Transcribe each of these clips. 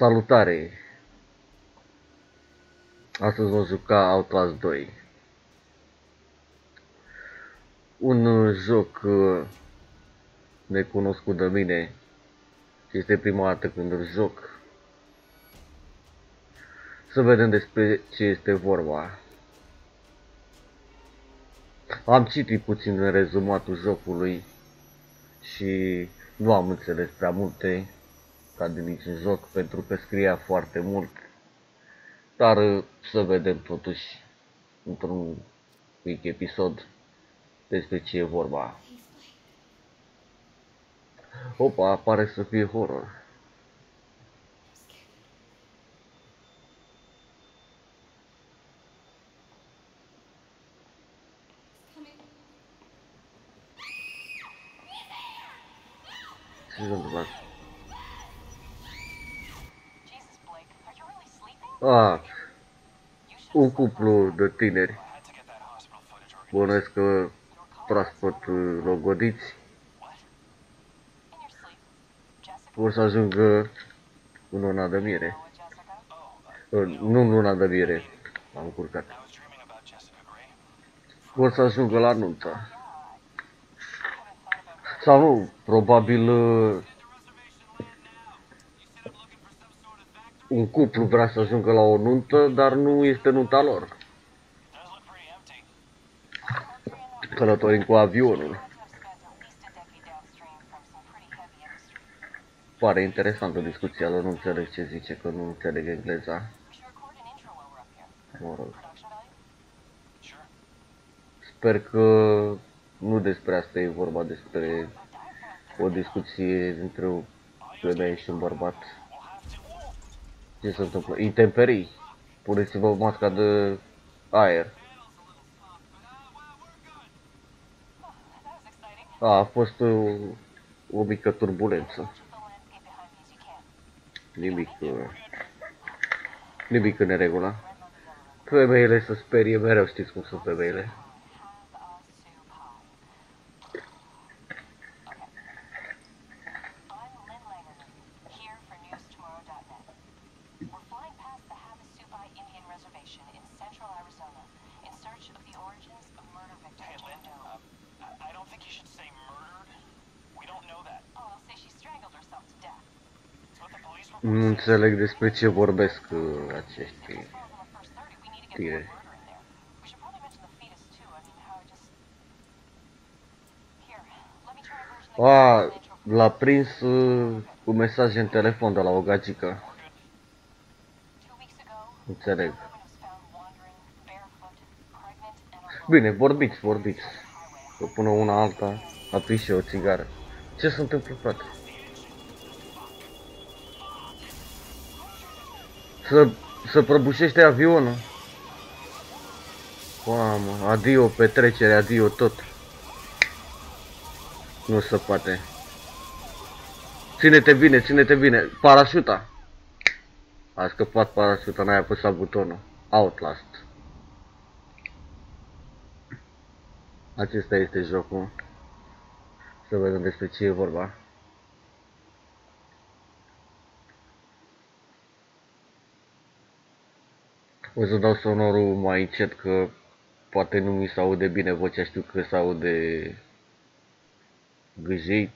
Salutare! Astăzi vom juca Outlast 2. Un joc necunoscut de mine și este prima dată când îl joc. Să vedem despre ce este vorba. Am citit puțin în rezumatul jocului și nu am înțeles prea multe ca de niciun joc pentru că scria foarte mult. Dar să vedem totuși într-un mic episod despre ce e vorba. Opa, pare să fie horror. Ce s-a întâmplat? Un cuplu de tineri, bănuiesc că proaspăt logodiți, vor să ajungă în luna de miere. Nu în luna de miere, am încurcat. Vor să ajungă la nuntă. Sau nu, probabil un cuplu vrea să ajungă la o nuntă, dar nu este nunta lor. Călătorim cu avionul. Pare interesantă discuția lor, nu înțeleg ce zice, că nu înțeleg engleza. Mă rog. Sper că nu despre asta e vorba, despre o discuție între o femeie și un bărbat. Ce se întâmplă? Intemperii. Puneți-vă masca de aer. A fost o mică turbulență. Nimic în neregulă. Femeile se sperie mereu, știți cum sunt femeile. Nu înțeleg despre ce vorbesc acești tineri. L-a prins cu mesaje în telefon de la o gagică. Înțeleg. Bine, vorbiți. Că până una alta a prins și o țigară. Ce se întâmplă, frate? Să prăbușește avionul. Mamă, adio petrecere, adio tot. Nu se poate. Ține-te bine. Parașuta. A scăpat parașuta, n-ai apăsat butonul. Outlast. Acesta este jocul. Să vedem despre ce e vorba. O să dau sonorul mai încet că poate nu mi se aude bine vocea, știu că se aude gâjeit.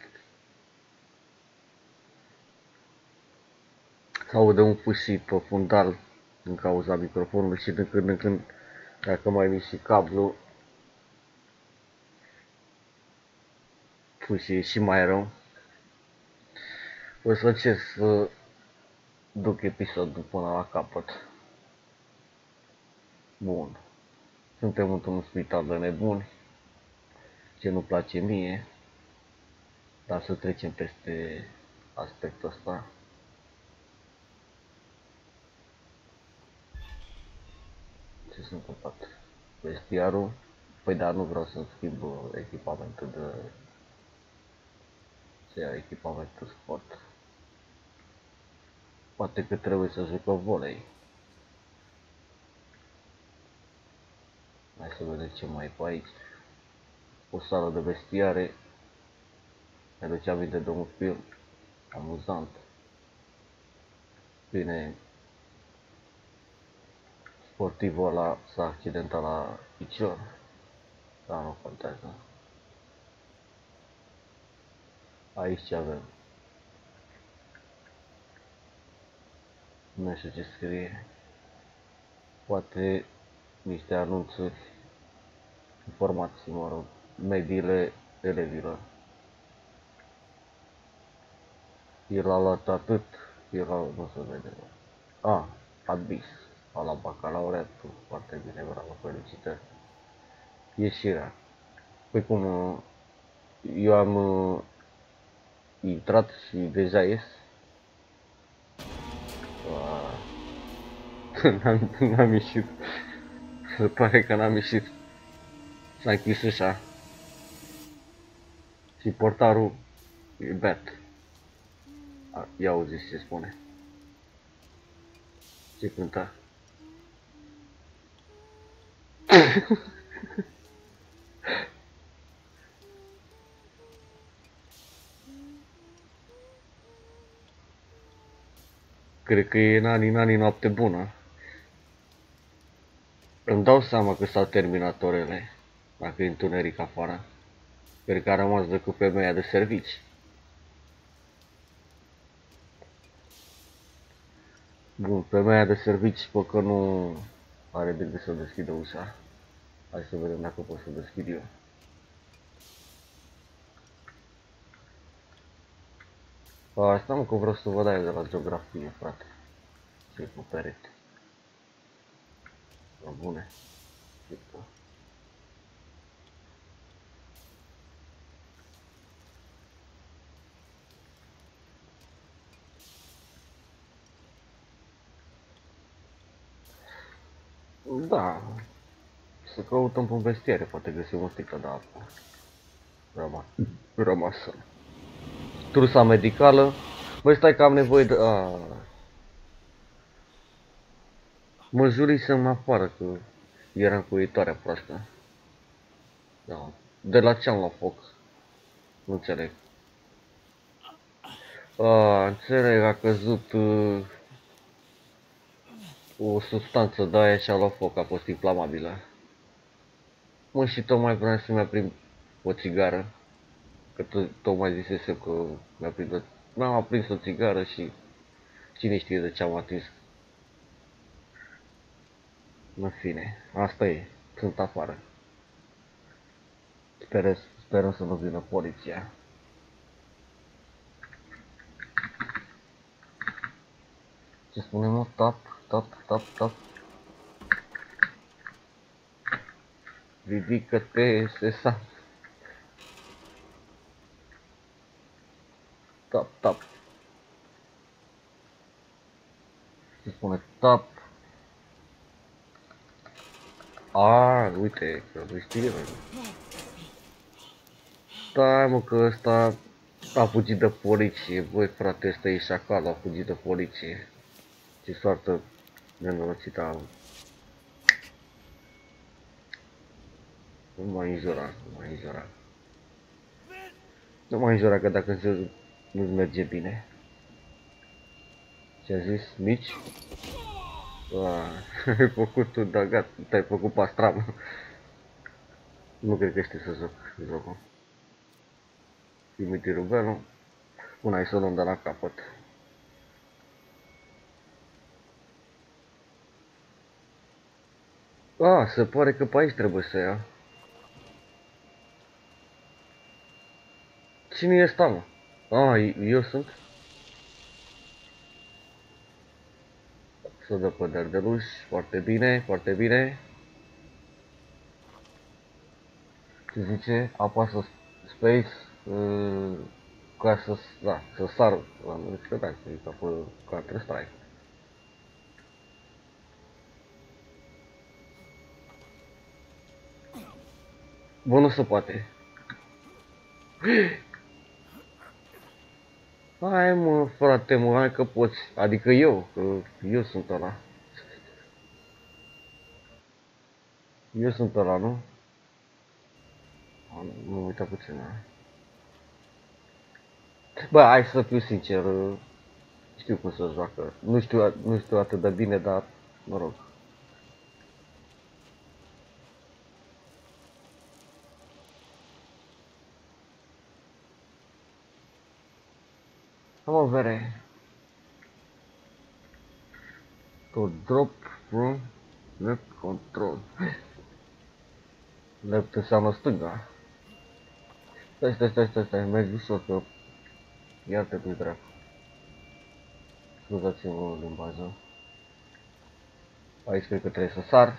Se aude un fâșit pe fundal din cauza microfonului și din când în când, dacă mai mici și cablu, fâșie și mai rău. O să încerc să duc episodul până la capăt. Bun. Suntem într-un spital de nebuni, ce nu place mie, dar să trecem peste aspectul ăsta. Ce s-a întâmplat? Vestiarul? Păi da, nu vreau să-mi schimb echipamentul de... să iau echipamentul sport. Poate că trebuie să jucăm volei. Hai să vedem ce mai e pe aici. O sală de vestiare. Mi-aduce aminte de un film amuzant. Bine, sportivul ăla s-a accidentat la picior, dar nu contează. Aici ce avem? Nu știu ce scrie. Poate niște anunțuri, informații, mă rog, mediile elevilor. El a luat atât, nu se vede. Admis, a luat bacalaureatul, foarte bine, bravo, felicitări. Ieșirea. Păi cum, eu am intrat și deja ies. N-am ieșit. Se pare că n-am ieșit. S-a închis ușa. Și portarul e beat. Ia auziți ce spune. Ce cânta. Cred că e nani noapte bună. Îmi dau seama că s-au terminat orele, dacă e întuneric afară. Cred că a rămas decât femeia de servici. Bun, femeia de servici, pe că nu are de gând să deschidă ușa. Hai să vedem dacă pot să deschid eu. Asta mă că vreau să vă dai de la geografie, frate. Ce-i pe perete. Bune. Da. Să căutăm pe vestiere, poate găsim o sticlă de apă. Rămasă. Trusa medicală. Băi, stai că am nevoie de... Mă jurisem în afară că era încuitoarea proastă. Da. De la ce am luat foc? Nu înțeleg. Înțeleg, a căzut o substanță de aia și a luat foc, a fost inflamabilă. Mă, și tocmai vreau să-mi aprind o țigară. Că tocmai zisesem că mi-am aprins o țigară și cine știe de ce am atins. În fine, asta e, sunt afară. Sperăm să nu vină poliția. Ce spune, mă? Tap. Ridică-te, Sesa. Tap. Ce spune, tap. Uite, că nu știe. Stai, mă, că ăsta a fugit de poliție. Băi, frate, ăsta e șacal, a fugit de poliție. Ce soartă nenorocită am. Nu mai înjura. Nu mai înjura că dacă nu-ți merge bine. Ce-a zis? Mici? Ai făcut tu, da, gata, te-ai făcut pastramă. Nu cred că știi să joc jocul. Dimitri Rubelu. Una hai să o luăm de la capăt. Se pare că pe aici trebuie să ia. Cine e ăsta, mă? Eu sunt? Să dă pe derdeluș, foarte bine. Ce zice? Apasă space ca să sar la universitate, ca pe Counter-Strike. Bă, nu se poate. Hai, mă, frate, hai că poți. Adică eu, că eu sunt ăla. Eu sunt ăla, nu? Nu uita puțin. Bă, hai să fiu sincer. Știu cum să joacă. Nu știu atât de bine, dar mă rog. Am o vere. To drop from left control. Left înseamnă stânga. Stai, mergi ușor că iar te duci dracu. Scuzați-mă limbajul. Aici cred că trebuie să sar.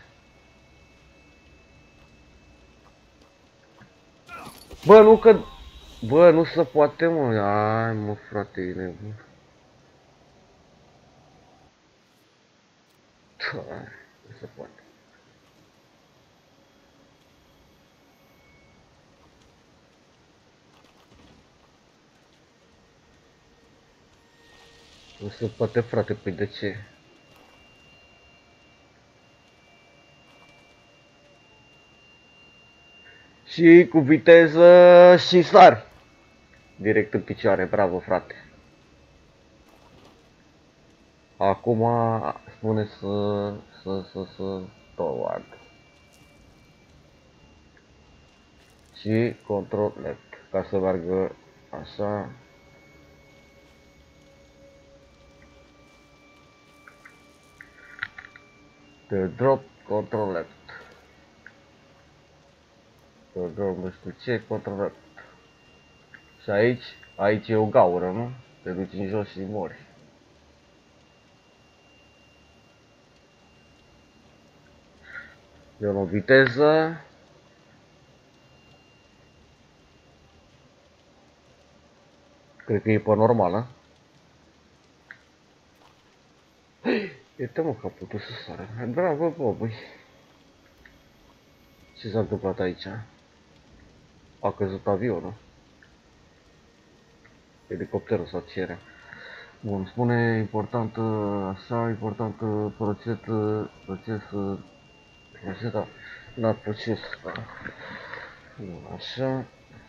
Bă, nu că... Bă, nu se poate, mă. Ai, mă, frate, e nebun. Nu se poate. Nu se poate, frate, păi de ce? Și cu viteză și sar. Direct în picioare, bravo, frate. Acum spune să forward. Și control left, ca să meargă așa. The drop, control left. The drop, nu știu ce, control left. Și aici e o gaură, nu? Te duci în jos și mori. Eu o viteză. Cred că e pe normală. Uite mă că a putut să sară. Bravo, bă, băi. Ce s-a întâmplat aici? A căzut avionul. Elicopterul sau ce era. Bun, spune important așa, important procesa, la proces. Bun, așa.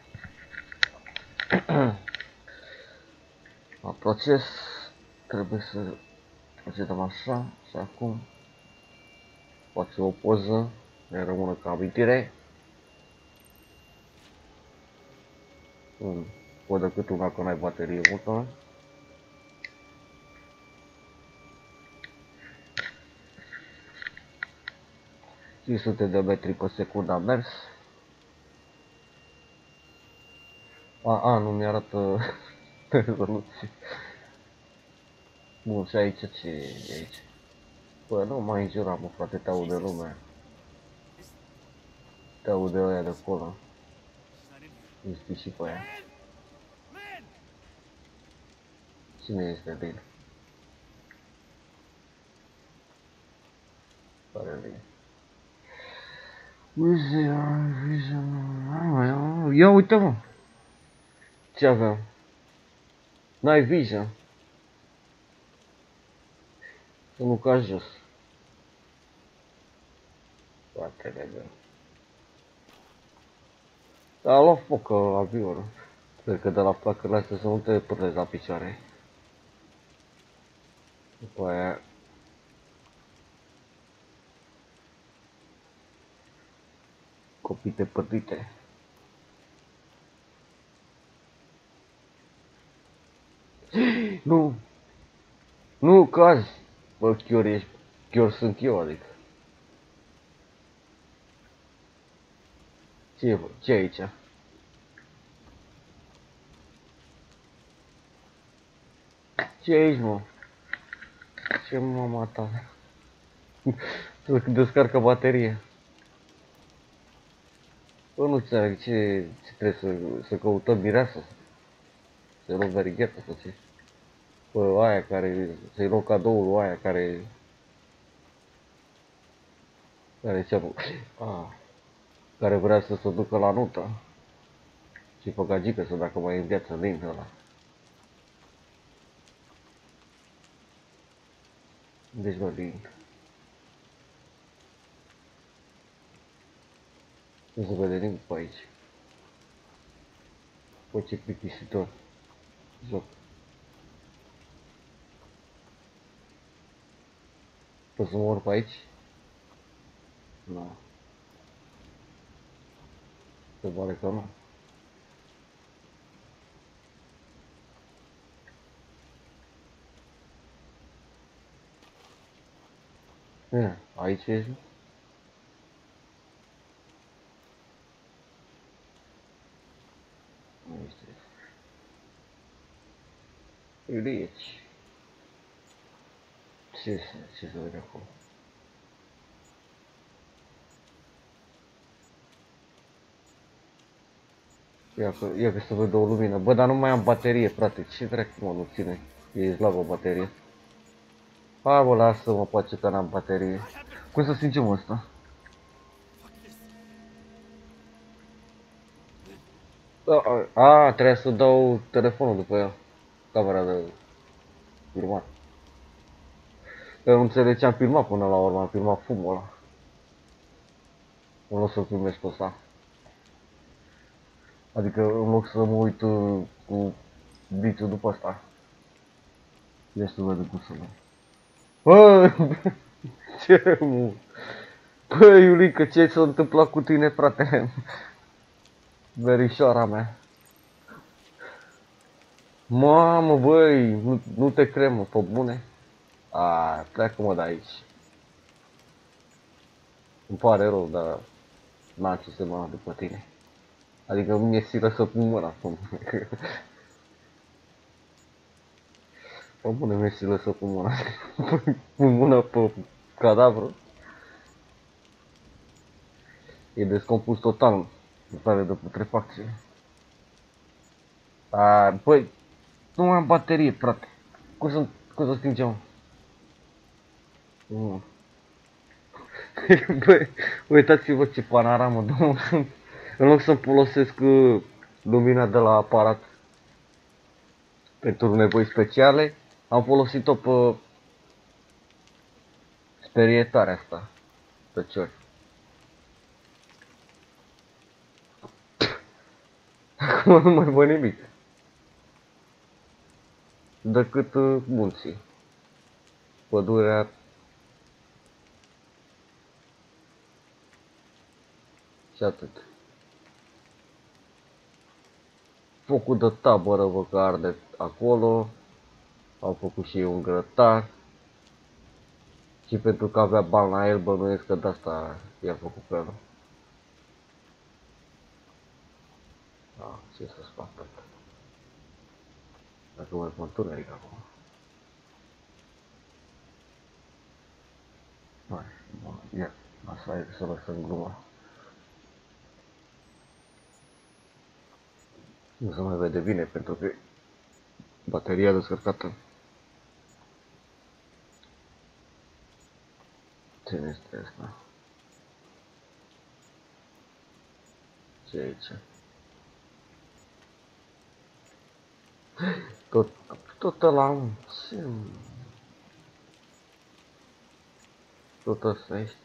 La proces trebuie să procedăm așa și acum face o poză, ne rămână ca amintire. Pot decât una că n-ai baterie multă. 500 de metri pe secundă am mers. Nu mi-arată rezoluție. Bun, și aici ce e aici? Bă, nu mai înjura, mă, frate, te aude lumea. Te aude ăia de acolo. Nu știi și pe aia. Cine este Lin? Care Lin? Ia uite, mă! Ce aveam? N-ai vision? Să nu ca jos. Poate de. Dar a luat foc avionul. Cred că de la placările astea să nu te pârlezi la picioare. După aia... Copite pădite. Nu! Nu, cazi! Bă, chiar ești... Chiar sunt eu, adică. Ce e, bă? Ce e aici? Ce e aici, mă? Ce mama ta? Să descarcă baterie. Bă, nu înțeleg ce trebuie să căutăm mireasă? Să-i luăm verighetă sau ce? Bă, aia care... Să-i luăm cadoul aia care... Care ce-a... Care vrea să se ducă la nuntă. Și pe gagică să dacă mai e în viață din ăla. Deci, bă, din... Nu se vede nimic pe aici. Bă, ce plictisitor. Joc. Pot să mă urc pe aici? Nu. Se pare că nu. Ia, aici ești? Nu ești. Aici. Ce se vede acolo? Ia că să văd o lumină. Bă, dar nu mai am baterie, frate. Ce dracu mă nu ține? E slabă baterie. Hai bă, lasă-mă, poate că n-am baterie. Cum să stingem ăsta? Trebuia să dau telefonul după ea. Camera de filmat. Eu nu înțeleg ce am filmat până la urmă, am filmat fumul ăla. În loc să filmez pe ăsta. Adică în loc să mă uit cu bițul după ăsta. Ia să văd cum să mă. Bă, ce mă? Bă, Iulică, ce s-a întâmplat cu tine, frate? Verișoara mea. Mamă, băi, nu te cred, mă, pe bune? Pleacă mă de aici. Îmi pare rău, dar n-am ce să mă după tine. Adică mi-e silă să pun mâna pe mine. Pe bune mi-e silă să pun mâna. Pun mâna pe cadavră. E descompus total în stare de putrefacție. Băi, nu mai am baterie, frate. Cum să stingem? Nu. Băi, uitați-vă ce panoramă, domnul. În loc să-mi folosesc lumina de la aparat pentru nevoi speciale, am folosit-o pe sperietarea asta, pe ciori. Acum nu mai văd nimic. Decât munții. Pădurea. Și atât. Focul de tabără vă că arde acolo. Au făcut și eu un grătar. Și pentru că avea bani la el, bănuiesc că de asta i-a făcut pe el. Ce să-ți fac, tata? Dacă mai mă întuneric acum. Hai, ia, asta e să lăsăm gluma. Nu se mai vede bine pentru că bateria descărcată. Ce este asta? Ce e aici? Tot ăla, ce? Tot ăsta ești?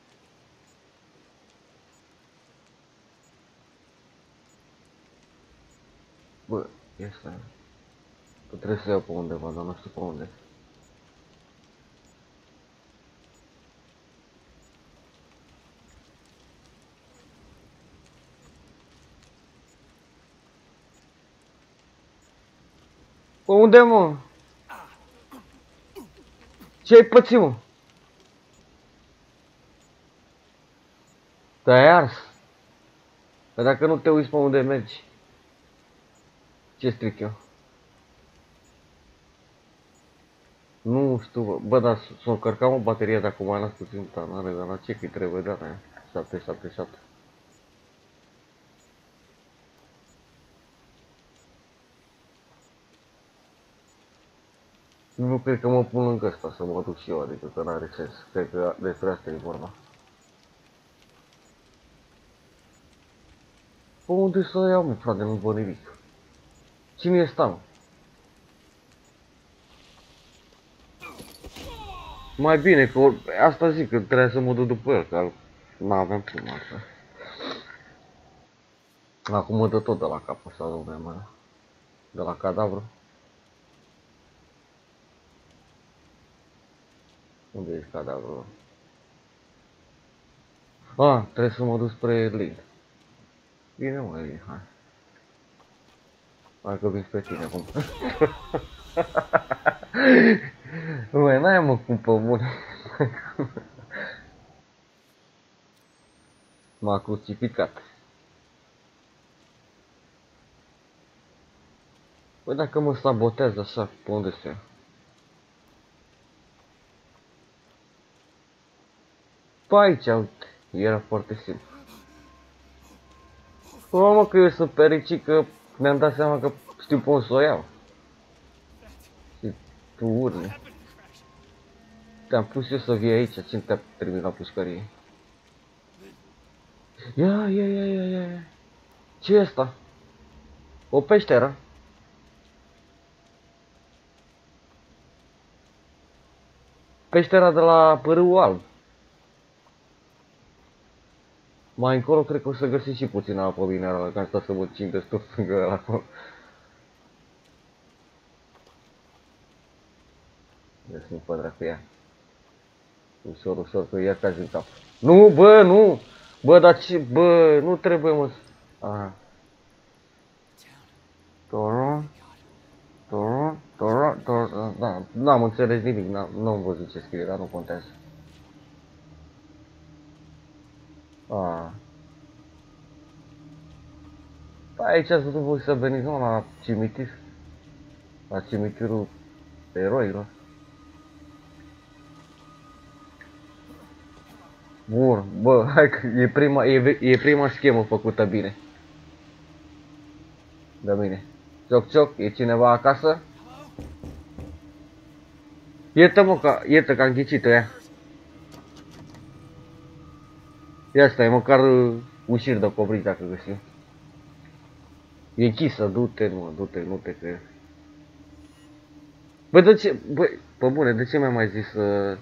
Bă, este. Că trebuie să iau pe undeva, dar nu știu pe unde. Pe unde, mă? Ce-ai pățit, mă? Te-ai ars? Dar dacă nu te uiți pe unde mergi, ce stric eu? Nu știu, bă, dar s-o încărcat o baterie de acum mai las puțin tanare, dar la ce că-i trebuie de aia? 777. Nu cred că mă pun lângă ăsta să mă duc și eu, adică că n-are sens. Cred că despre asta e vorba. Pe unde să iau, mă, frate, nu văd nimic. Cine e ăsta, mă? Mai bine, că asta zic, că trebuie să mă duc după el, că n-aveam cum asta. Acum mă dă tot de la cap ăsta, domnule, mă. De la cadavru. Unde ești cadavrul? Ah, trebuie să mă duc spre Lin. Bine mă, Lin, hai. Hai că vin spre tine acum. Băi, n-ai mă cum pe bune. M-a crucificat. Păi dacă mă sabotează așa, pe unde se ia? Pe aici, uite, era foarte simplu. Bă, mă, că eu sunt fericit că mi-am dat seama că știu pe unde să o iau. Și tu urli. Te-am pus eu să vii aici, cine te-a trimis la pușcărie? Ia. Ce e asta? O peșteră? Peștera de la Pârâul Alb. Mai încolo cred că o să găsi și puțină apă minerală, că am stat să mă cintesc tot lângă ăla acolo. Deci nu pădra cu ea. Ușor, că ia cazi în cap. Nu, bă, nu! Bă, dar ce, bă, nu trebuie, mă. Aha. Da, n-am înțeles nimic, n-am văzut ce scrie, dar nu contează. Păi aici ați văzut voi să veniți, nu, la cimitir. La cimitirul eroilor. Bun, bă, hai că e prima schemă făcută bine. De mine. Cioc, e cineva acasă? Iertă că am ghicit-o ea. Ia stai, măcar ușiri de cobriți dacă găsim. E închisă, du-te, nu te cred. Bă, pe bune, de ce mi-a mai zis să...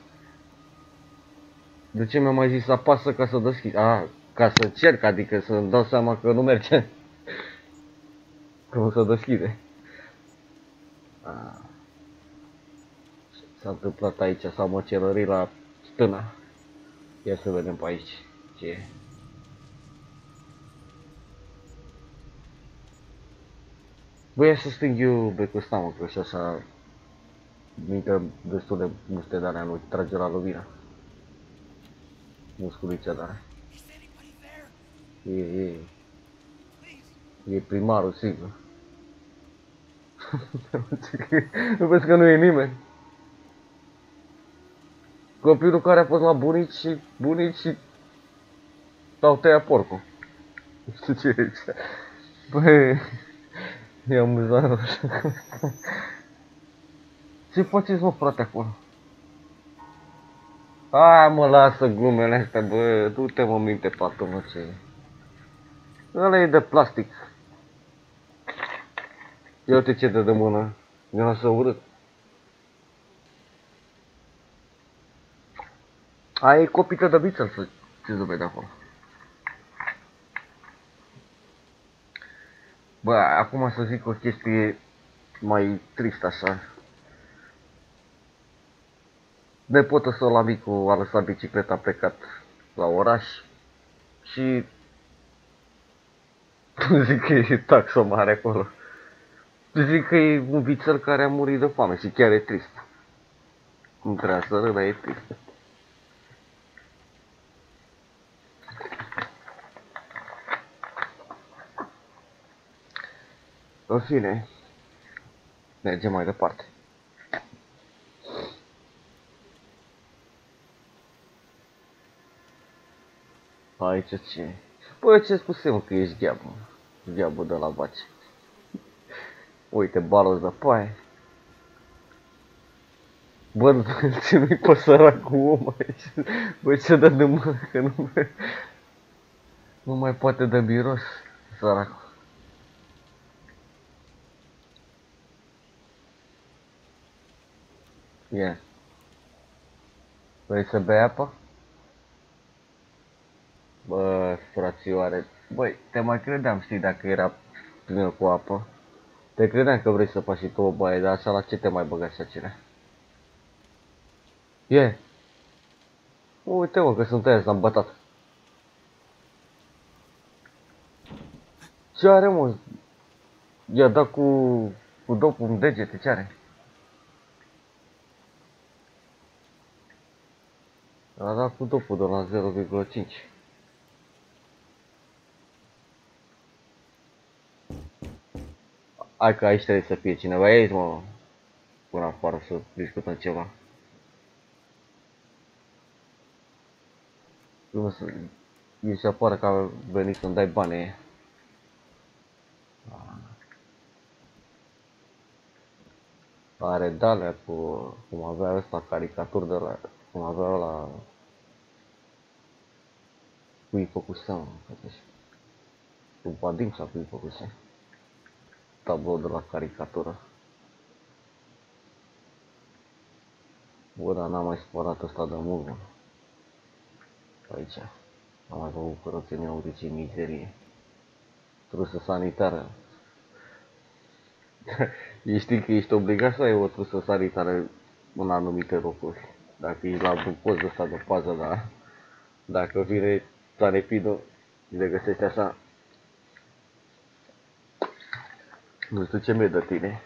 De ce mi-a mai zis să apasă ca să deschid? Ca să cerc, adică să-mi dau seama că nu merge. Că nu se deschide. S-a întâmplat aici, s-a măcelărit la stână. Ia să vedem pe aici ce e. Bă, ia să sting eu becul ăsta, mă, că și așa intră destul de multe de-alea, nu trage la lovirea. Musculița de-alea. E primarul, sigur. Nu vezi că nu e nimeni. Copilul care a fost la bunici și au tăiat porcul. Nu știu ce e aici. Băi, e amuzant. Ce faceți, mă, frate, acolo? Hai, mă, lasă glumele astea, bă, du-te, mă, minte patul, mă, ce e. Ăla e de plastic. Ia uite ce dă de mână. Eu lasă urât. Aia e copită de biță, să ce se vede acolo. Bă, acum să zic o chestie mai tristă așa. Nepotul său la micu a lăsat bicicleta, a plecat la oraș și zic că e taxă mare acolo. Zic că e un vițel care a murit de foame și chiar e trist. Nu trebuia să râd, dar e trist. În fine, mergem mai departe. Aici ce? Bă, ce spusem că ești gheabă. Gheabă de la baci. Uite, balos de paie. Bă, ce nu-i pe săracul om aici. Bă, ce dă de mână, că nu mai poate de miros, săracul. Ia. Vrei să bei apă? Bă, frațioare. Băi, te mai credeam, știi, dacă era plină cu apă. Te credeam că vrei să faci și tu o baie, dar așa la ce te mai băga așa cine? Ie. Uite mă că sunt aia, s-am bătat. Ce are mă? I-a dat cu dopul în degete, ce are? A dat cu dopul de la 0,5. Hai că aici trebuie să fie cineva aici, mă. Până afară să discutăm ceva. Nu să... Mi se pare că a venit să-mi dai bani. Are de-alea cum avea ăsta caricaturi de la... Cum avea la... Cui făcuse, mă. Cu Vadim sau cui făcuse. Tablou de la caricatură. Bă, dar n-am mai spălat ăsta de mult, mă. Aici. Am mai făcut curățenia, uite ce mizerie. Trusă sanitară. Știi că ești obligat să ai o trusă sanitară în anumite locuri. Dacă ești la un post ăsta de pază, dar dacă vine Tanepidul, le găsești așa. Nu știu ce mi-e de tine.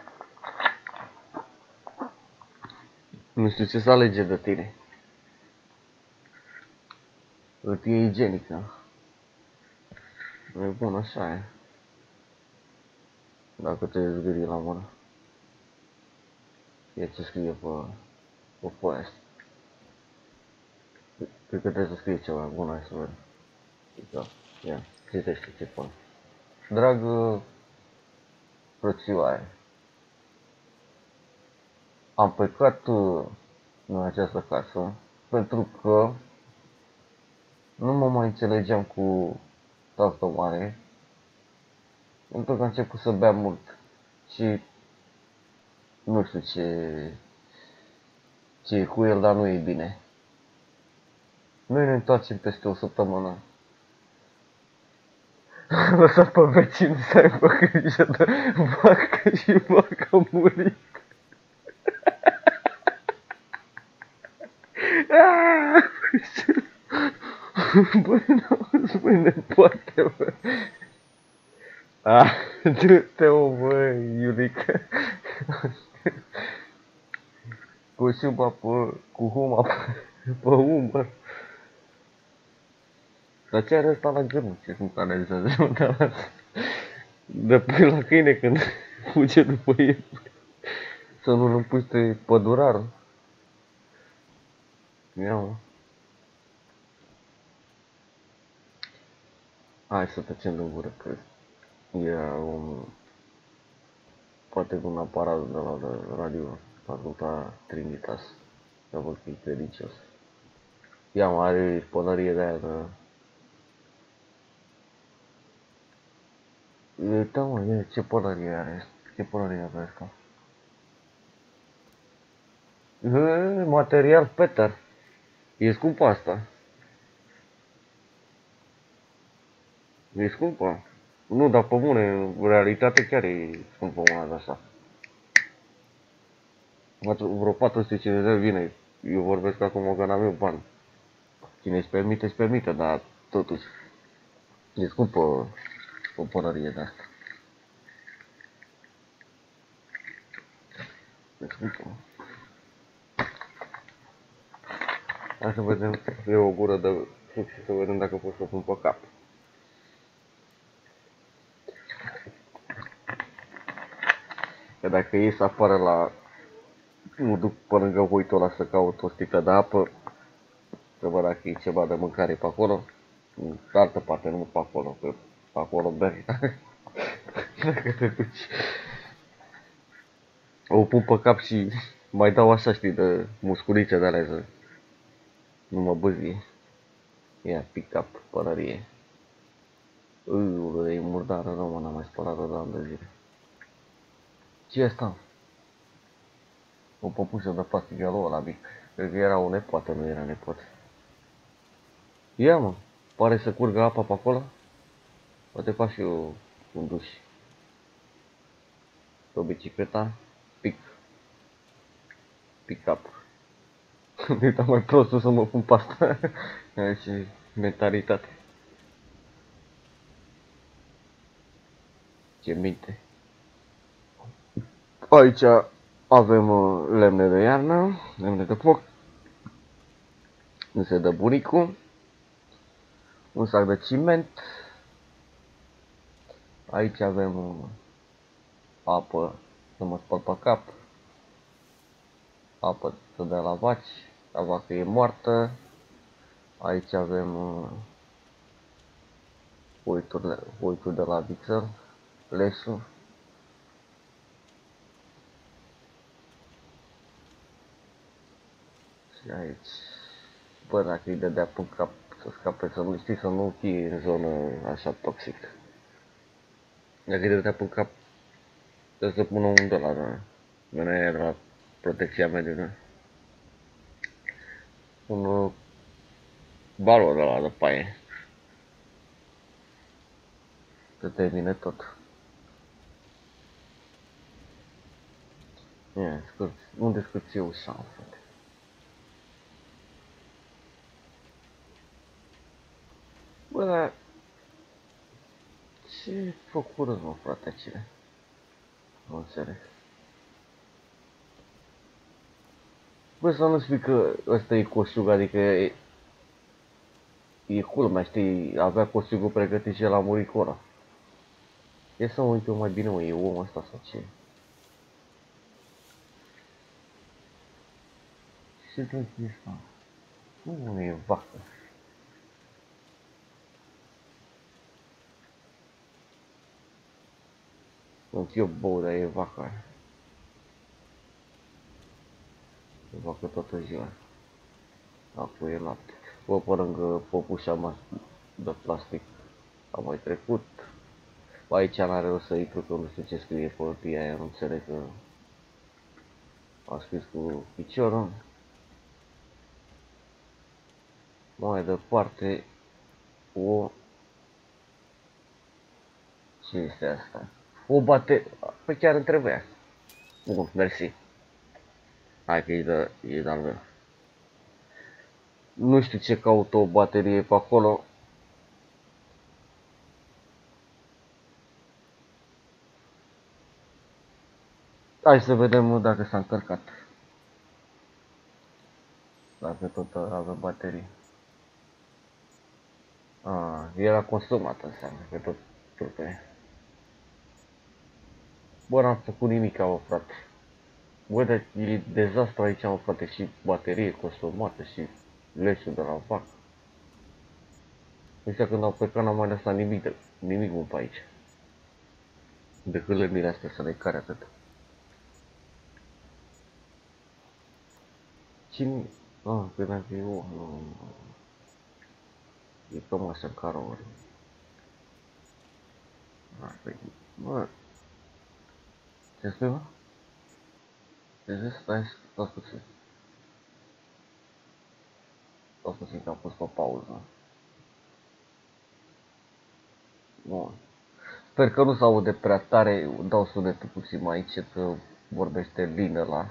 Nu știu ce să alege de tine. Hârtie igienică. E bun, așa e. Dacă te zgârii la mână. E ce scrie pe foaia asta. Cred că trebuie să scrie ceva bun, hai să vedem. Da, ia, citește ce pune. Dragă frățioare, am plecat în această casă pentru că nu mă mai înțelegeam cu tatăl mare, pentru că a început să bea mult și nu știu ce e cu el, dar nu e bine. Noi ne întoarcem peste o săptămână. Am lăsat pe vecin să aibă grijă de vacă și vaca a murit. Băi, n-auzi, băi, nepoate, bă. Du-te, o, bă, Iulica. Cu șuba cu huma pe umăr. Dar ce are ăsta la gârmă? Ce sunt analizează, mă, de pui la câine când fuge după el. Să nu-l împuște pădurarul. Ia, mă. Hai să tăcem în gură, că e poate cu un aparat de la radio, faculta Trinitas, că văd că e credincios. Ia, mă, are pălărie de aia de... Da, mă, ce pălărie are? Ce pălărie are asta? Material Peter. E scumpă asta. E scumpă. Nu, dar pe bune, în realitate chiar e scumpă una de asta. Vreo 450 vine. Eu vorbesc acum că n-am eu bani. Cine își permite, își permite, dar totuși e scumpă o pălărie de asta. E scumpă. Hai să vedem, e o gură de suc și să vedem dacă pot să o pun pe cap. Că dacă ies afară la... Nu duc pe lângă voitul ăla să caut o sticlă de apă, să văd dacă e ceva de mâncare pe acolo. În altă parte, nu pe acolo, că pe acolo bei. Dacă te duci. O pun pe cap și mai dau așa, știi, de musculițe de alea să nu mă bâzie. Ia, pick-up, pălărie. E murdară, rău, mă, n-am mai spălat-o de ani de zile. Ce e asta? O păpușă de plastic alo ăla mic. Cred că era o nepoată, nu era nepoată. Ia, mă, pare să curgă apa pe acolo. Poate fac și eu un duș. Pe o bicicleta, pick up. Mi-e mai prostul să mă pun pasta. Și mentalitate. Ce minte. Aici avem lemne de iarnă, lemne de foc. Nu se dă bunicul. Un sac de ciment. Aici avem apă să mă spăl pe cap. Apă să dea la vaci. La vacă e Aici avem uitul de la vițel, lesul. Și aici, bă, dacă îi dădea pe cap să scape, să nu știi, să nu fie în zonă așa toxică. Dacă îi dădea pe cap, trebuie să pună un de la protecția mediului. Un balon de la de paie. Să termine tot. Ia, unde scurți eu ușa, frate? Bă, dar ce făcură, mă, frate, acele? Nu înțeleg. Bă, să nu spui că ăsta e coșug, adică e culmea, știi, avea coșugul pregătit și el a murit cu ăla. Ia să mă uit eu mai bine, mă, e omul ăsta sau ce? Ce dracu e ăsta? Nu e vacă. Sunt eu bou, dar e vaca aia. E vacă toată ziua. Apoi e lapte. Bă, pe lângă popușa de plastic a mai trecut. Aici n-are rost să intru, că nu știu ce scrie pe hârtia aia, nu înțeleg că a scris cu piciorul. Mai departe, ce este asta? O baterie. Păi chiar îmi trebuia. Bun, mersi. Hai că e de-al meu. Nu știu ce caută o baterie pe acolo. Hai să vedem dacă s-a încărcat. Dacă tot avem baterie. Era consumat, înseamnă că tot trupe. Bă, n-am făcut nimic, mă, frate. Bă, dar e dezastru aici, mă, frate, și baterie consumată și leșul de la vacă. Ăștia când au plecat n-am mai lăsat nimic bun pe aici. Decât lămile astea să le care atât. Cine? Credeam că e o, nu. E cam așa ca ori. Bă, ce spui, mă? Deci stai puțin. Stai puțin că am pus pe pauză. Bun. Sper că nu se aude prea tare, dau sunetul puțin mai încet, că vorbește lină la.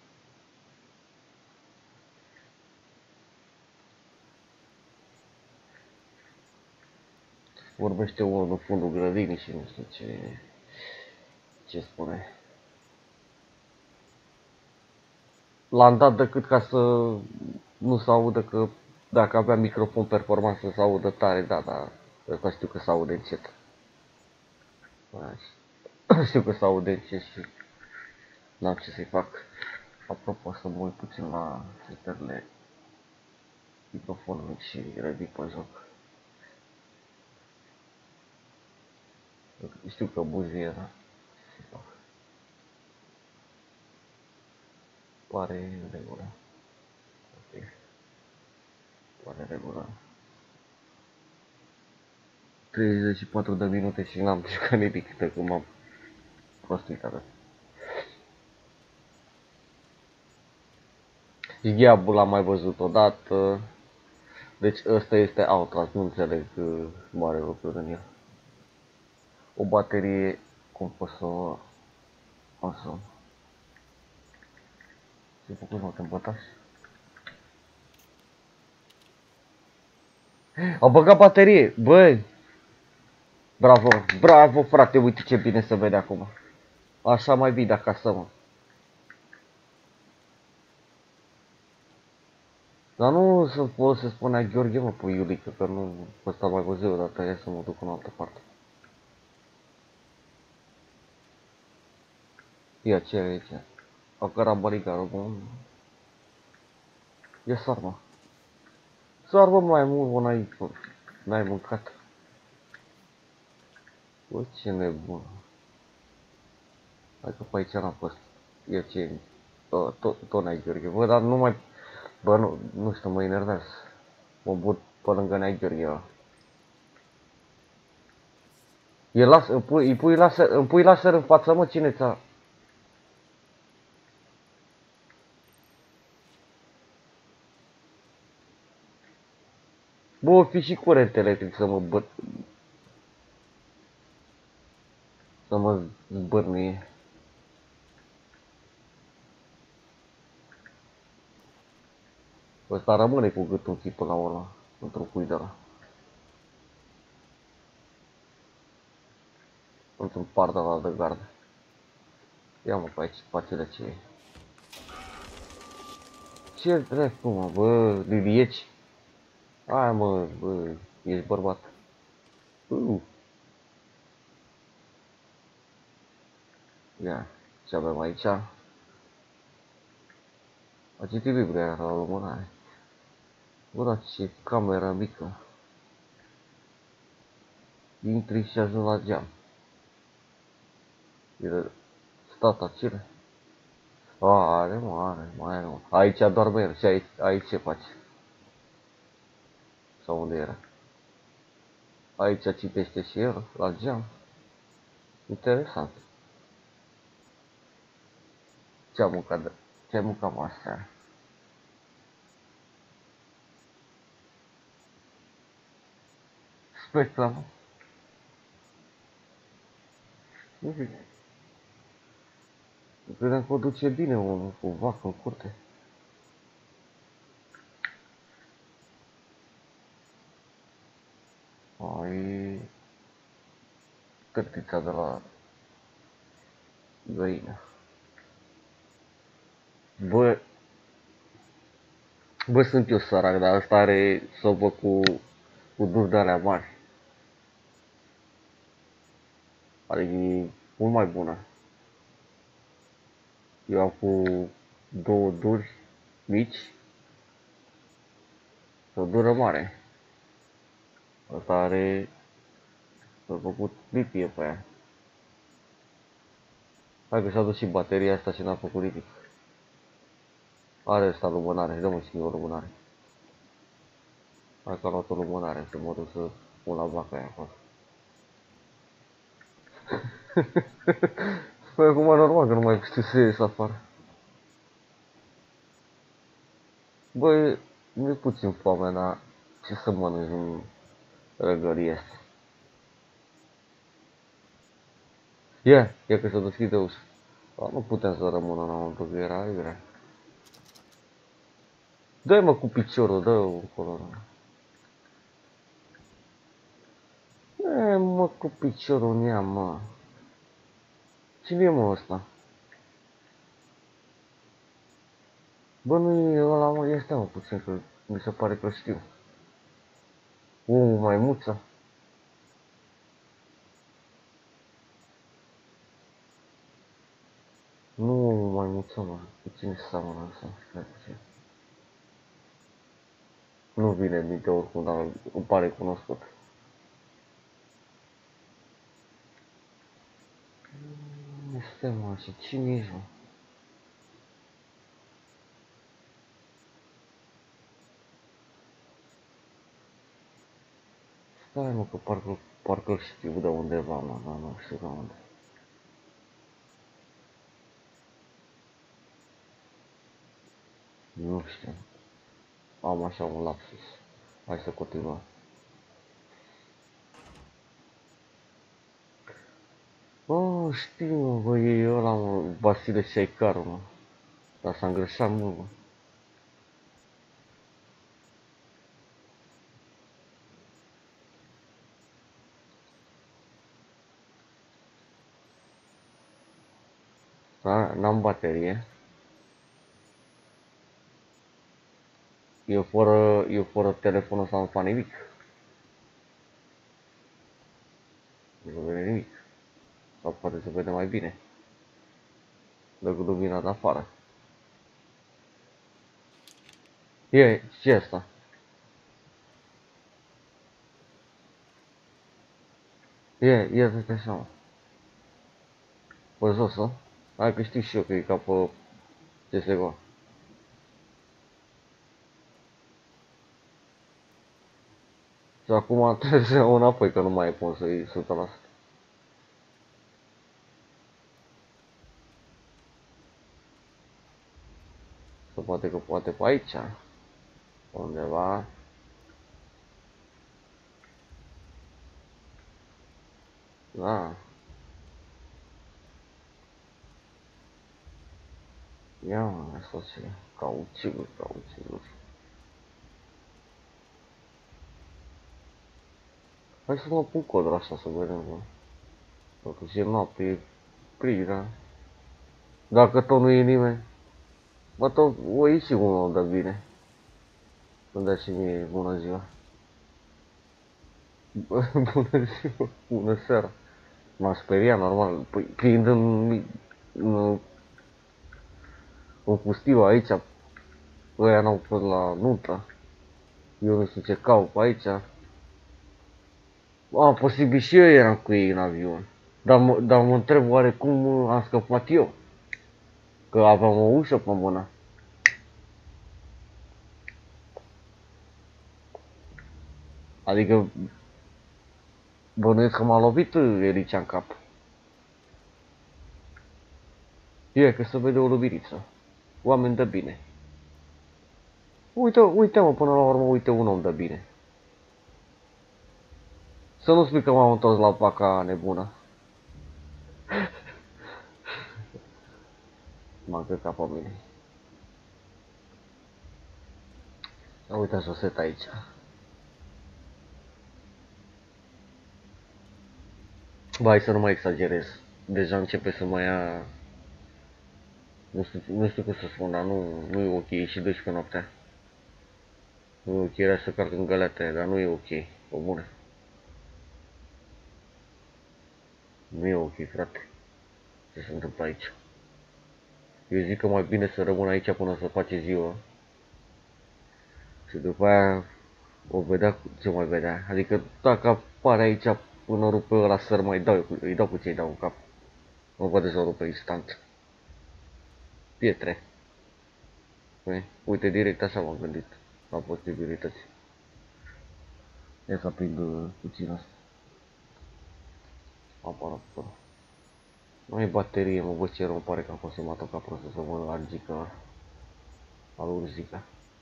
Vorbește unul în fundul grădinii și nu știu ce spune. L-am dat decât ca să nu se audă, că dacă avea microfon performant să se audă tare, dar ăsta știu că se aude încet. Știu că se aude încet și n-am ce să-i fac. Apropo, să mă uit puțin la setările microfonului și ridic pe joc. Știu că buzie, da? Pare în regulă. Ok. Pare în regulă. 34 de minute și n-am jucat nimic de cum am prostit atât. Diabul l-am mai văzut odată. Deci ăsta este Outlast, nu înțeleg mare lucru în el. O baterie, cum pot să o asum. Ce-ai făcut, mă, te îmbătași? A băgat baterie, băi! Bravo, bravo frate, uite ce bine se vede acum. Așa mai bine acasă, mă. Dar nu să pot să spunea Gheorghe, mă, pe Iulică, că nu ăsta mai văzut o dată, ia să mă duc în altă parte. Ia, ce e aici? A cărat barigarul, bun. Ia sarma. Sarmă mai mult, bă, n-ai mâncat. Bă, ce nebun. Hai că pe aici n-a fost. Ia ce e? Tot n-ai Gheorghe. Bă, dar nu mai... Bă, nu știu, mă enervează. Mă but pe lângă Nea Gheorghe ăla. Îmi pui laser în față, mă, cine ți-a... Bă, o fi și curent electric să mă zbârnie. Ăsta rămâne cu gâtul închis până la urmă, într-un cui de ăla. Într-un par de ăla de gardă. Ia mă pe aici, spațiile ce e. Ce dracu, mă, bă, lilieci? Hai mă, bă, ești bărbat. Ia, ce avem aici? A citit Biblia la lumânare. Bă, dar ce cameră mică. Intri și ajung la geam. E stata cine? Are, mă, mai are, mă. Aici doarme el și aici ce faci? Sau unde era? Aici citește și el, la geam. Interesant. Ce-am mâncat, ce-ai mâncat mă seara? Spectra, mă. Nu știu. Credeam că o duce bine unul cu vacă în curte. Ai cărtița de la găină. Bă, bă, sunt eu sărac, dar asta are sobă cu dus de alea mari. Adică e mult mai bună. Eu am cu două duri mici și o dură mare. Asta are, s-a făcut lipie pe aia. Hai că și-a dus și bateria asta și n-a făcut nimic. Are ăsta lumânare, dă-mă și mie o lumânare. Hai că am luat o lumânare, să mă duc să pun la vaca aia acolo. Păi acum normal că nu mai știu să ies afară. Băi, mi-e puțin foame, dar ce să mănânci în răgărie asta? Ia că se deschide ușa. Dar nu putem să rămână înăuntru, că era grea. Dă-i mă cu piciorul, dă-o acolo. Mă cu piciorul în ea, mă. Cine e mă ăsta? Bă, nu e ăla, mă, ia stai mă puțin, că mi se pare că știu. Maimuța. Nu, maimuța, mă. Cu cine seamănă asta? Stai puțin. Nu vine în minte oricum, dar îmi pare cunoscut. Stai mă, așa, cine ești, mă? Stai mă, că parcă știu de undeva, mă, dar nu știu de unde. Nu știu. Am așa un lapsus. Hai să continuăm. Știu, mă, bă, e ăla, mă, Vasile Șeicaru, mă. Dar s-a îngreșat mult, mă. N-am baterie. Eu fără telefon ăsta nu fac nimic. Nu vede nimic. Sau poate se vede mai bine. Dă cu lumina de afară. Ce e asta? Ia să te seama. Pe jos, nu? Hai că știu și eu că e ca pe CSGO. Și acum trebuie să iau înapoi că nu mai pot să iei 100%. Sau poate că poate pe aici. Undeva. Da. Ia mă, soție. Cauciucuri. Hai să mă pun codul așa să vedem, bă. Totuși e noapte, e frig, da? Dacă tot nu e nimeni, bă, tot o ieși unul de bine. Îmi dea și mie bună ziua. Bă, bună ziua, bună seara. M-a speriat, normal, păi, fiind în pustiu aici, ăia n-au fost la nuntă. Eu nu știu ce caut pe aici. Posibil și eu eram cu ei în avion. Dar mă întreb oare cum am scăpat eu? Că aveam o ușă pe mână. Adică bănuiesc că m-a lovit Ericea în cap. Că se vede o lubiriță. Oameni de bine. Uite mă, până la urmă, uite un om de bine. Să nu spui că m-am întors la vaca nebună. M-am căcat pe mine. Uite soset aici. Bă, hai să nu mai exagerez. Deja începe să mă ia... Nu știu cum să spun, dar nu e ok, e și 12 noaptea. Nu e ok, era să carc în găleate, dar nu e ok, o bună. Nu e ok, frate. Ce se întâmplă aici? Eu zic că mai bine să rămân aici până să face ziua. Și după aia o vedea ce mai vedea. Adică dacă apare aici până rupe ăla săr mai dau, îi dau cu ce îi dau în cap. Nu văd să o rupe instant. Pietre. Uite, direct așa m-am gândit la posibilități. Ia să aprind puțin asta. Aparatul. Nu e baterie, mă, bă, ce rău, pare că am consumat-o ca prostă să mă argică alurzica.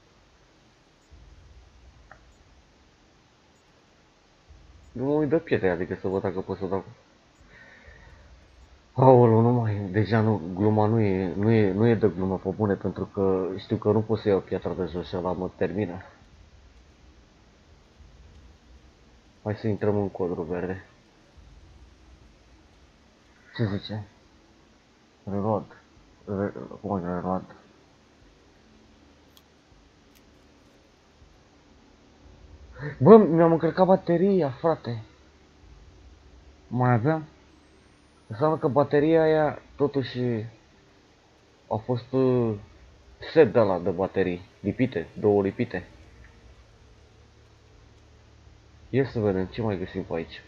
Nu mă uit de pietre, adică să văd dacă pot să dau. Aoleu, nu mai, deja gluma nu e de glumă pe bune, pentru că știu că nu pot să iau piatra de jos și ăla mă termină. Hai să intrăm în codru verde. Ce zice? Reload. Cum e reload? Bă, mi-am încărcat bateria, frate. Mai aveam? Înseamnă că bateria aia totuși a fost set de ăla de baterii, lipite, două lipite. Ia să vedem ce mai găsim pe aici.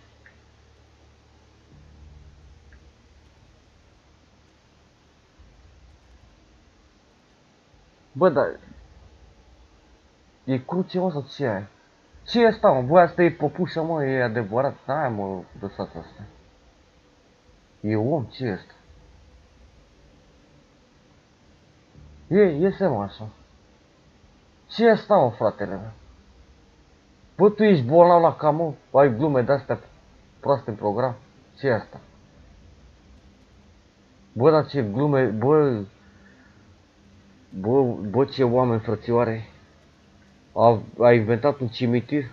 Bă, dar e cruce, mă, sau ce e? Ce e asta, mă? Bă, asta e păpușă, mă, e adevărat. Hai, mă, lăsați asta. E om, ce e asta? Iese, mă, așa. Ce e asta, mă, fratele meu? Bă, tu ești bolnav la cap, mă? Ai glume de-astea proaste în program? Ce e asta? Bă, dar ce glume, bă, ce oameni, frățioare. A inventat un cimitir?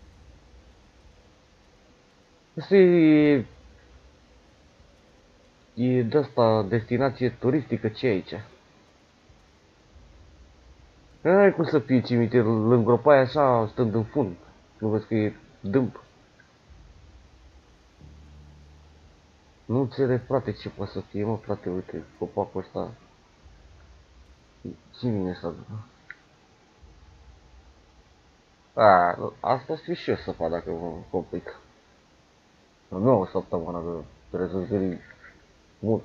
Asta E de asta destinație turistică, ce e aici? Nu ai cum să fie cimitir, îl îngropai așa, stând în fund. Nu vezi că e dâmp? Nu înțeleg, frate, ce poate să fie, mă, frate, uite, copacul ăsta. Ce vine să aducă? Asta știu și eu să fac dacă mă complic. Nu o săptămână de rezolvări mult.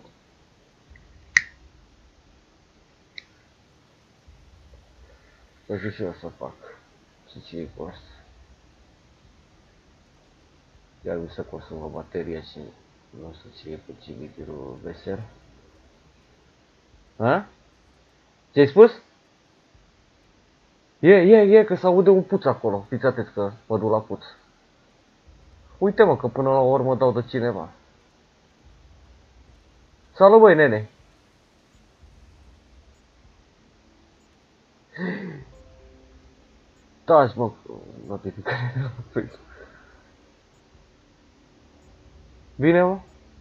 Să știu și eu să fac. Și ce e cu asta? Iar mi se consumă bateria și nu știu ce e cu cimitirul vesel. Ha? Ce-ai spus? Că se aude un puț acolo. Fiți atenți că mă duc la puț. Uite mă că până la urmă dau de cineva. Salut băi nene. Taci mă, notificare. Bine mă?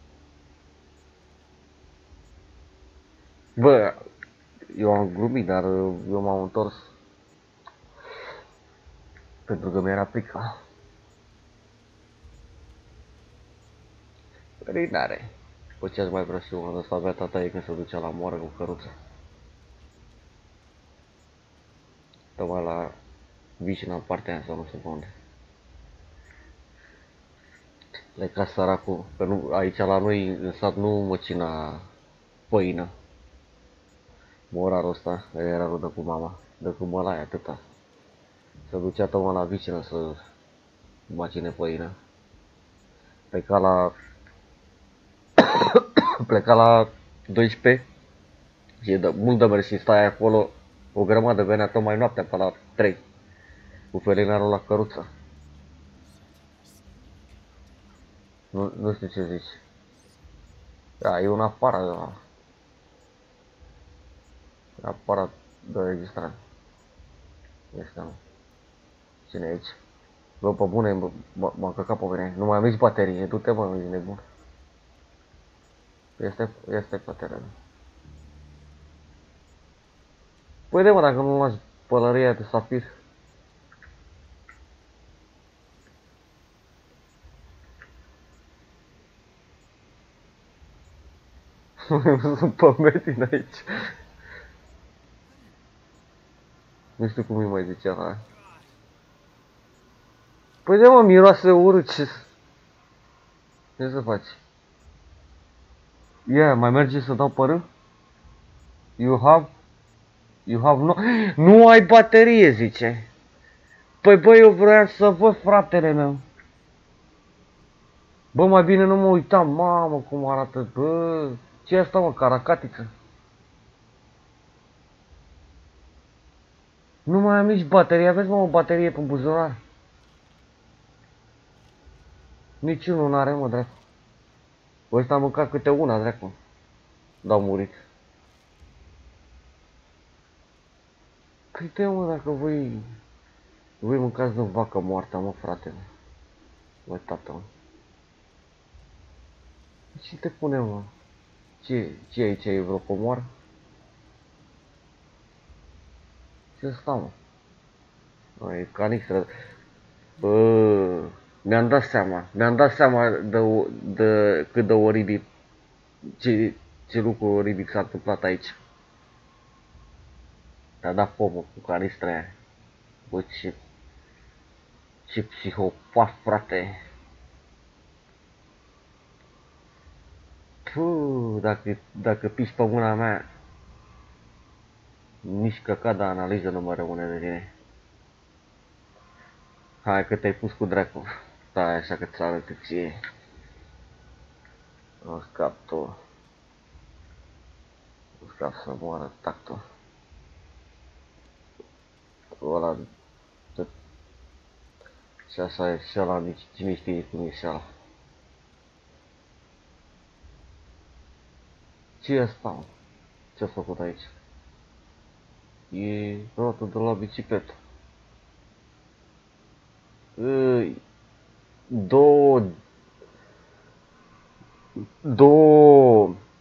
Bă, eu am glumit, dar eu m-am întors. Pentru că mi-era frică. Rinare. Păi ce-aș mai vrea și eu, ăsta avea tata ei când se ducea la moară cu căruța. Tocmai la Vișina, în partea aia sau nu știu pe unde. Pleca săracul, că nu, aici la noi în sat nu măcina păină. Morarul ăsta, era rudă cu mama, dă cu mălaia atâta. Se ducea tocmai la Vișina să macine păină. Pleca la pleca la 12 și e mult de mers și stai acolo o grămadă, venea tocmai noaptea pe la 3 cu felinarul la căruță. Nu știu ce zici. Da, e un aparat de registrare. Este, mă. Cine e aici? Bă, pe bune, m-am căcat pe mine. Nu mai am nici baterie, du-te mă, ești nebun. Este bateria. Păi de mă, dacă nu lași pălăria de safir. Sunt pe metin aici. Nu știu cum îi mai zicea la. Păi de mă, miroase urât, ce să faci? Mai merge să dau părâ? You have no... Nu ai baterie, zice. Păi bă, eu vreau să văd, fratele meu. Bă, mai bine nu mă uitam, mamă, cum arată, bă. Ce asta, mă, caracatiță? Nu mai am nici baterie, aveți, mă, o baterie pe buzunar? Niciunul n-are, mă, dracu. Ăsta a mâncat câte una, dracu. D-au murit. Păi de mă, dacă voi mâncați din vacă moartă, mă, fratele. Mă, tată, mă. Ce te pune, mă? Ce aici e vreo comoară? Ce ăsta, mă? Mă, e canistră. Bă, mi-am dat seama de cât de oribil, ce lucru oribil s-a întâmplat aici. Te-a dat pomul cu canistra aia. Bă, ce psihopat, frate. Puh, dacă piși pe mâna mea, nici căcat de analiză nu mă rămâne de tine. Hai că te-ai pus cu dracu. Stai așa că ți arăt ție. O scap tu. O scap să moară tactul. Ăla... Și așa e și ăla, cine știe cum e și ăla. Ce e asta, mă? Ce-a făcut aici? E rotul de la bicicletă. Două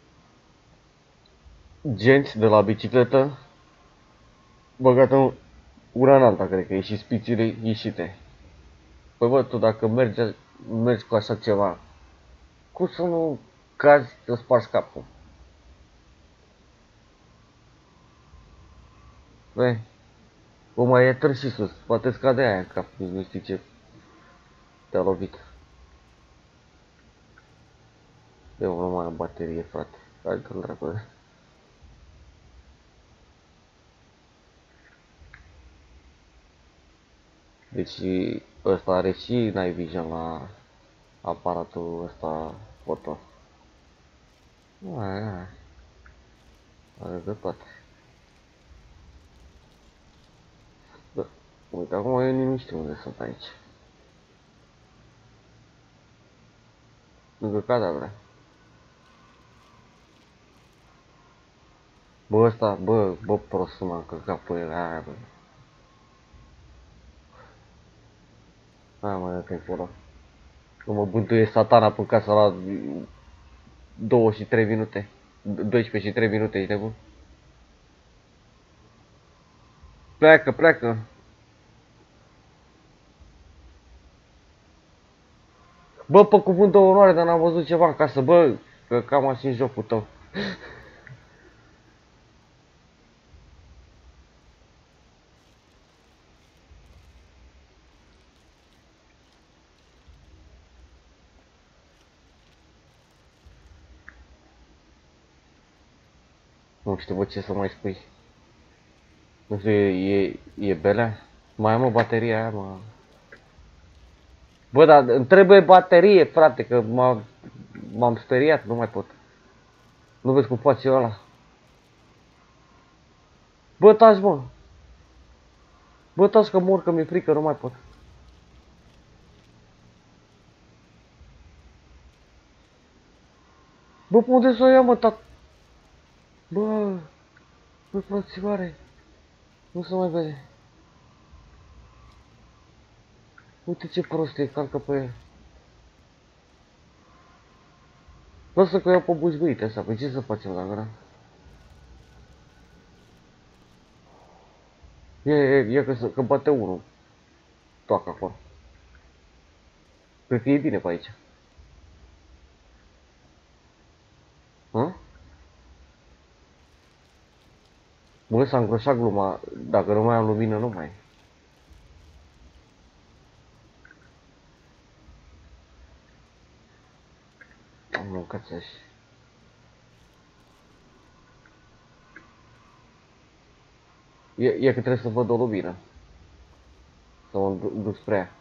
genți de la bicicletă, băgată una în alta, cred că e și spițile ieșite. Păi bă, tu dacă mergi cu așa ceva, cum să nu cazi să spargi capul? Băi, o mai e târg și sus, poate scade aia în cap, nici nu știi ce te-a lovit. Eu nu mai am baterie, frate. Hai că-l dracu. Deci ăsta are și night vision la aparatul ăsta foto. Are de toate. Da. Uite, acum eu nici nu știu unde sunt aici. Lângă cadavre. Bă, ăsta, bă, prostul m-a încălcat pe el, aia, bă. Aia mai dă-te-n pula. Că mă bântuie satana pe casa la 2 și 3 minute. 12 și 3 minute, ești nebun? Pleacă, pleacă. Bă, pe cuvânt de onoare, dar n-am văzut ceva în casă, bă, că cam așa în jocul tău. Nu știu, bă, ce să mai spui. Nu știu, e belea? Mai am o baterie aia, mă. Bă, dar îmi trebuie baterie, frate, că m-am speriat, nu mai pot. Nu vezi cum face ăla? Bă, taci, mă. Bă, taci că mor, că mi-e frică, nu mai pot. Bă, pe unde să o iau, mă, bă, frățioare. Nu se mai vede. Uite ce prost e, calcă pe el. Lasă că o iau pe bușbuite asta, păi ce să facem la gura? E că bate unul. Toacă acolo. Cred că e bine pe aici. Hă? Bă, s-a îngroșat gluma. Dacă nu mai am lumină, nu mai. Am mâncat așa. E că trebuie să văd o lumină. Să mă duc spre ea.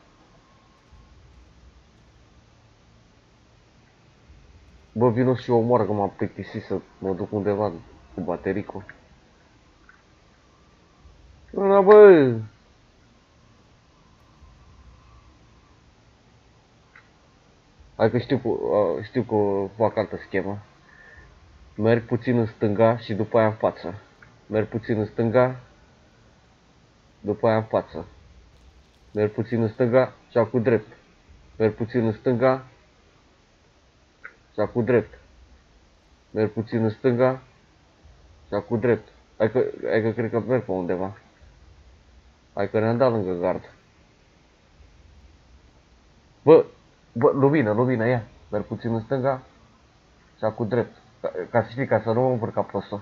Bă, vino și eu omoară că m-am plictisit să mă duc undeva cu batericul. Bă! Hai că știu că fac altă schemă. Merg puțin în stânga și după aia în față. Merg puțin în stânga, după aia în față. Merg puțin în stânga și acum drept. Merg puțin în stânga și acum drept. Merg puțin în stânga și acum drept. Hai că cred că merg pe undeva. Hai că ne-am dat lângă gard. Bă, lumină, ia. Merg puțin în stânga și acum drept. Ca să știi, ca să nu mă învârc ca prostul.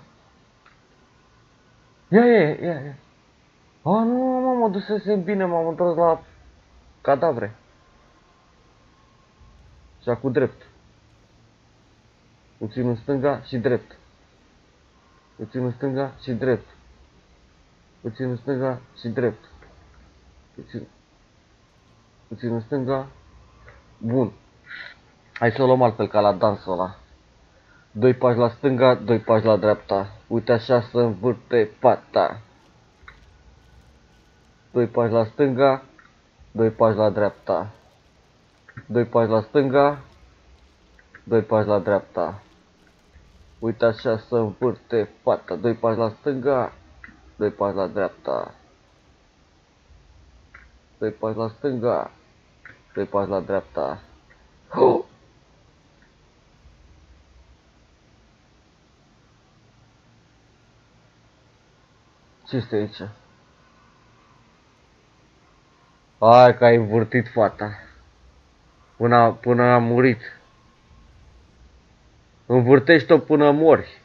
Ia. A, nu, mă dusesem bine, m-am întors la cadavre. Și acum drept. Puțin în stânga și drept. Puțin în stânga și drept. Puțin în stânga și drept. Puțin în stânga. Bun. Hai să o luăm altfel ca la dansul ăla. 2 pași la stânga, 2 pași la dreapta. Uite așa să învârte pata. 2 pași la stânga, 2 pași la dreapta. 2 pași la stânga, 2 pași la dreapta. Uite așa să învârte pata. 2 pași la stânga, 2 pași la dreapta. 2 pași la stânga, 2 pași la dreapta. Ce este aici? Hai că ai învârtit fata. Până a murit. Învârtește-o până mori.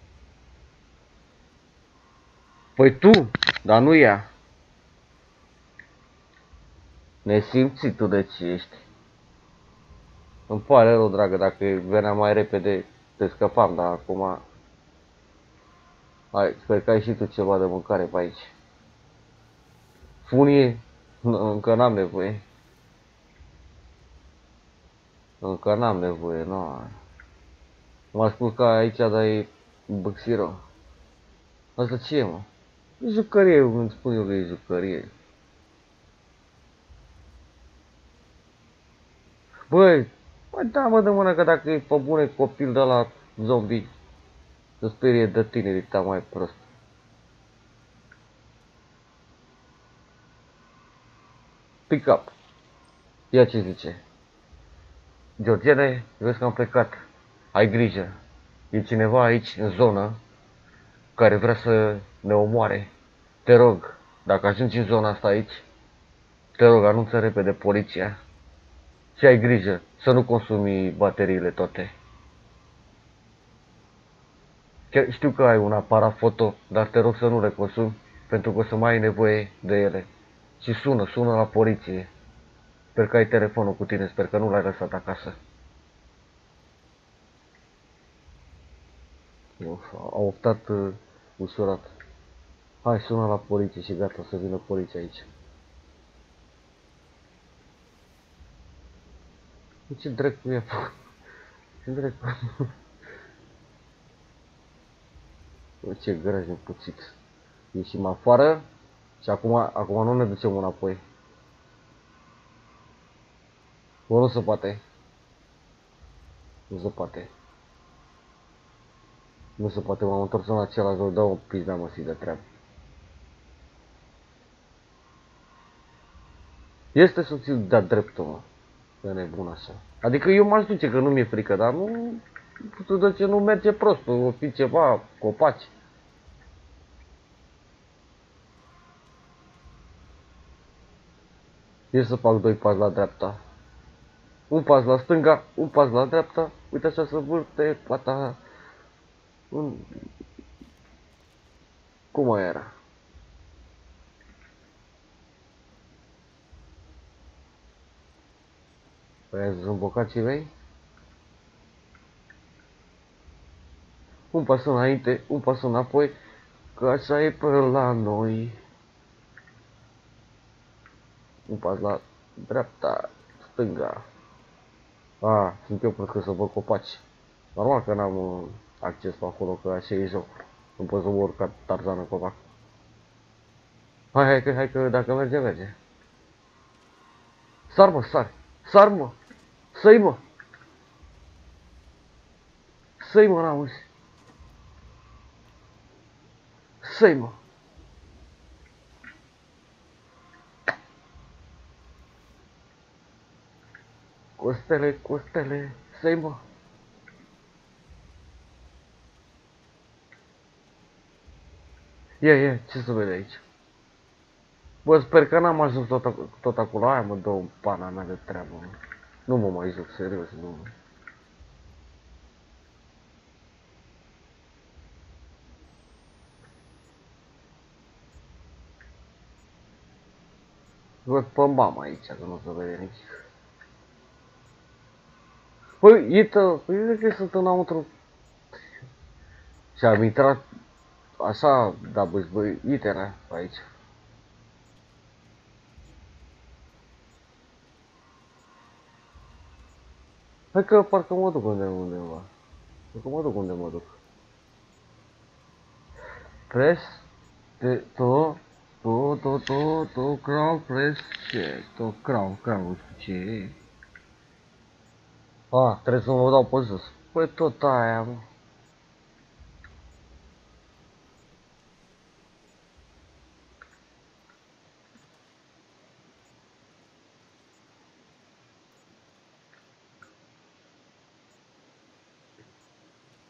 Păi tu, dar nu ea. Nesimțitul de ce ești. Îmi pare rău, dragă, dacă venea mai repede, te scăpam, dar acum... Hai, sper că ai și tu ceva de mâncare pe aici. Funie? Încă n-am nevoie. Încă n-am nevoie, nu. M-a spus că aici, dar e băxiro. Asta ce e, mă? E jucărie, îmi spun eu că e jucărie. Băi, da, mă, de mână că dacă e pe bune copil de la zombie, să sperie de tinerii ta mai prost. Pick up. Ia ce zice. Georgiane, vezi că am plecat. Ai grijă. E cineva aici, în zonă, care vrea să ne omoare. Te rog, dacă ajungi în zona asta aici, te rog, anunță repede poliția. Și ai grijă să nu consumi bateriile toate. Chiar știu că ai un aparat foto, dar te rog să nu le consumi, pentru că o să mai ai nevoie de ele. Și sună la poliție. Sper că ai telefonul cu tine, sper că nu l-ai lăsat acasă. A optat ușurat. Hai, sună la poliție și gata, să vină poliția aici. Ce dracu e? Ce dracu? Ce graj puțit. Ieșim afară și acum nu ne ducem înapoi. Bă, nu se poate. Nu se poate. Nu se poate, m-am întors în același loc, dau o pizda măsii de treabă. Este soțul de-a dreptul, mă. De nebun așa. Adică eu m-aș duce, că nu mi-e frică, dar nu... Tu de ce nu merge prost, o fi ceva, copaci. E să fac 2 pași la dreapta. Un pas la stânga, un pas la dreapta. Uite așa să vârte pata. Cum mai era? Păi sunt bocacii mei? Un pas înainte, un pas înapoi, că așa e pe la noi. Un pas la dreapta, stânga. Sunt eu pentru că să văd copaci. Normal că n-am acces pe acolo, că așa e jocul. Nu pot să mă urc ca Tarzan în copac. Hai că dacă merge, merge. Sar, mă, sar! Sar, mă! Să-i, mă! Să-i, mă, n-auzi! Să-i, mă! Costele, costele, să-i, mă! Ia, ce să vede aici? Bă, sper că n-am ajuns tot acolo. Aia mă dă o pana mea de treabă, mă. Nu mă mai joc, serios, nu. Văd pe mama aici, că nu se vede nici. Păi, uite că sunt înăuntru. Și am intrat așa, da, băi, itera aici. Hai că parcă mă duc undeva. Parcă mă duc unde mă duc. Press, crown, press, ce? Crown, ce? Trebuie să mă dau pe jos. Păi tot aia, mă.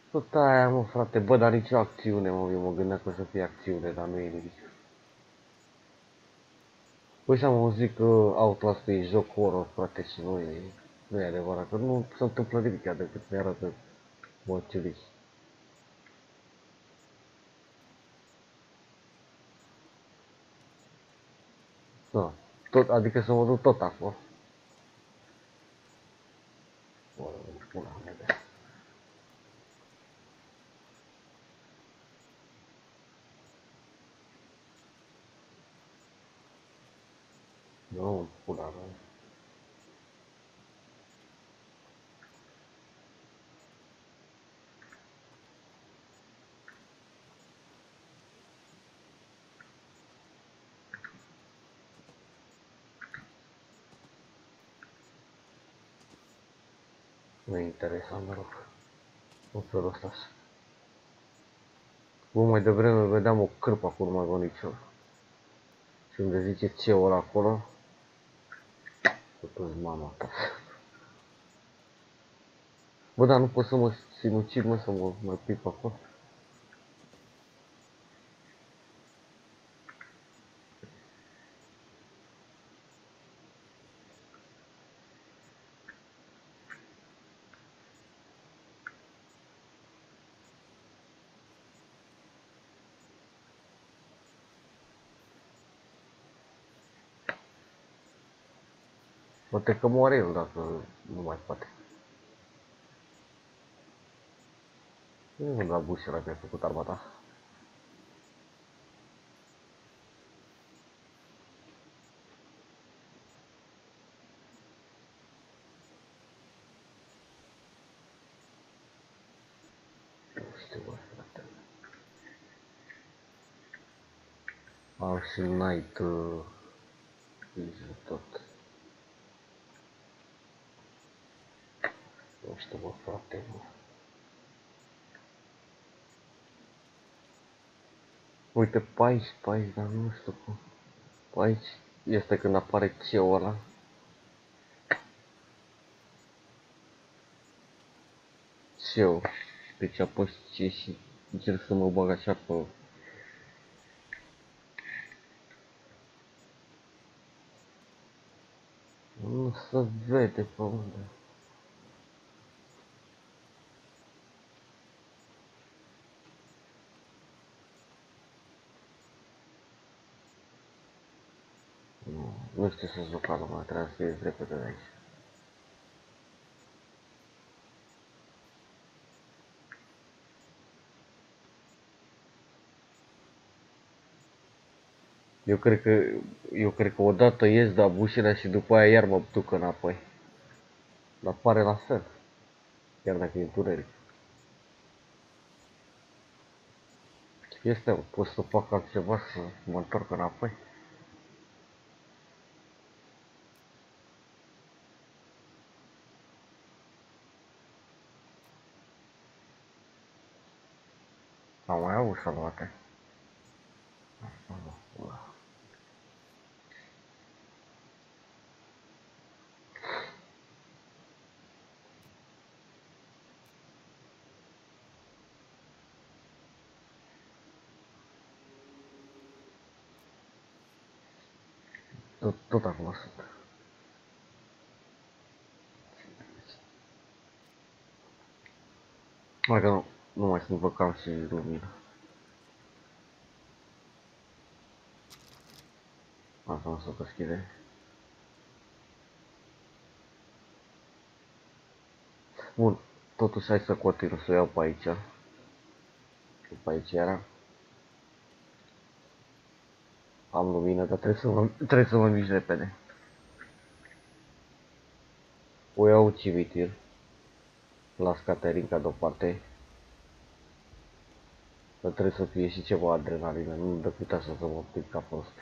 Tot aia, mă, frate, bă, dar nicio acțiune, mă, eu mă gândeam că o să fie acțiune, dar nu e nimic. Păi și am auzit că Outlast e joc horror, frate, și nu e adevărat, că nu se întâmplă nimic decât ne arată măciurii. Da, tot, adică să mă duc tot acolo. Bă, pula mea de... Nu, pula mea. Nu e interesant, mă rog. În felul ăsta. Bă, mai devreme vedeam o cârpă acolo mai bonicior. Și unde zice ce ora acolo, totuși mama ta. Bă, dar nu pot să mă sinucid, mă, să mă mai pic acolo. Poate că moare el dacă nu mai poate. Nu la bușera că a făcut armata. Nu știu, bă, frate. Am și night vision tot. Nu știu, bă, frate, bă. Uite, pe aici, dar nu știu cum. Pe aici este când apare CEO ăla. CEO. Deci apăs C și încerc să mă bag așa pe... Nu se vede pe unde. Nu știu să joc lumea, trebuie să ies repede de aici. Eu cred că odată ies de bușile și după aia iar mă duc înapoi. Dar pare la fel. Chiar dacă e întuneric. Este, pot să fac altceva să mă întorc înapoi. Am mai avut salvate. Tot acum sunt. Mai că nu mai sunt văcam și lumină. Asta nu se deschide. Bun, totuși hai să continu să o iau pe aici. Pe aici era. Am lumină, dar trebuie să mă mișc repede. O iau cimitir. Las Caterinca deoparte. Dar trebuie să fie și ceva adrenalină, nu dă cât așa să mă pic ca prost.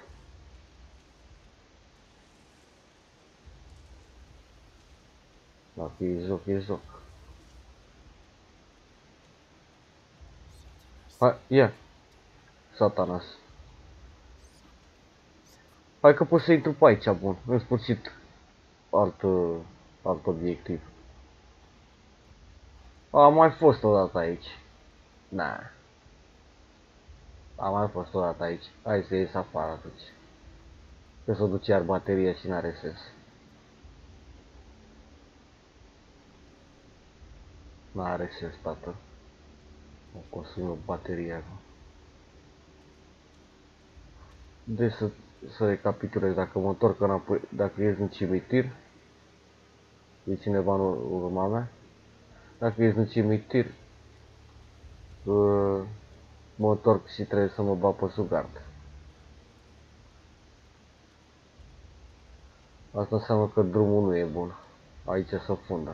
Dacă e joc, e joc. Hai, ia! Satanas. Hai că pot să intru pe aici, bun. În sfârșit, alt obiectiv. Am mai fost odată aici. Na. Am mai fost odată aici. Hai să ies afară atunci. Că s-o duce iar bateria și n-are sens. N-are sens, tată. O consumă bateria acum. Deci să recapitulez, dacă mă întorc înapoi, dacă ies în cimitir, e cineva în urma mea, dacă ies în cimitir, mă întorc și trebuie să mă bag pe sub gard. Asta înseamnă că drumul nu e bun. Aici se fundă.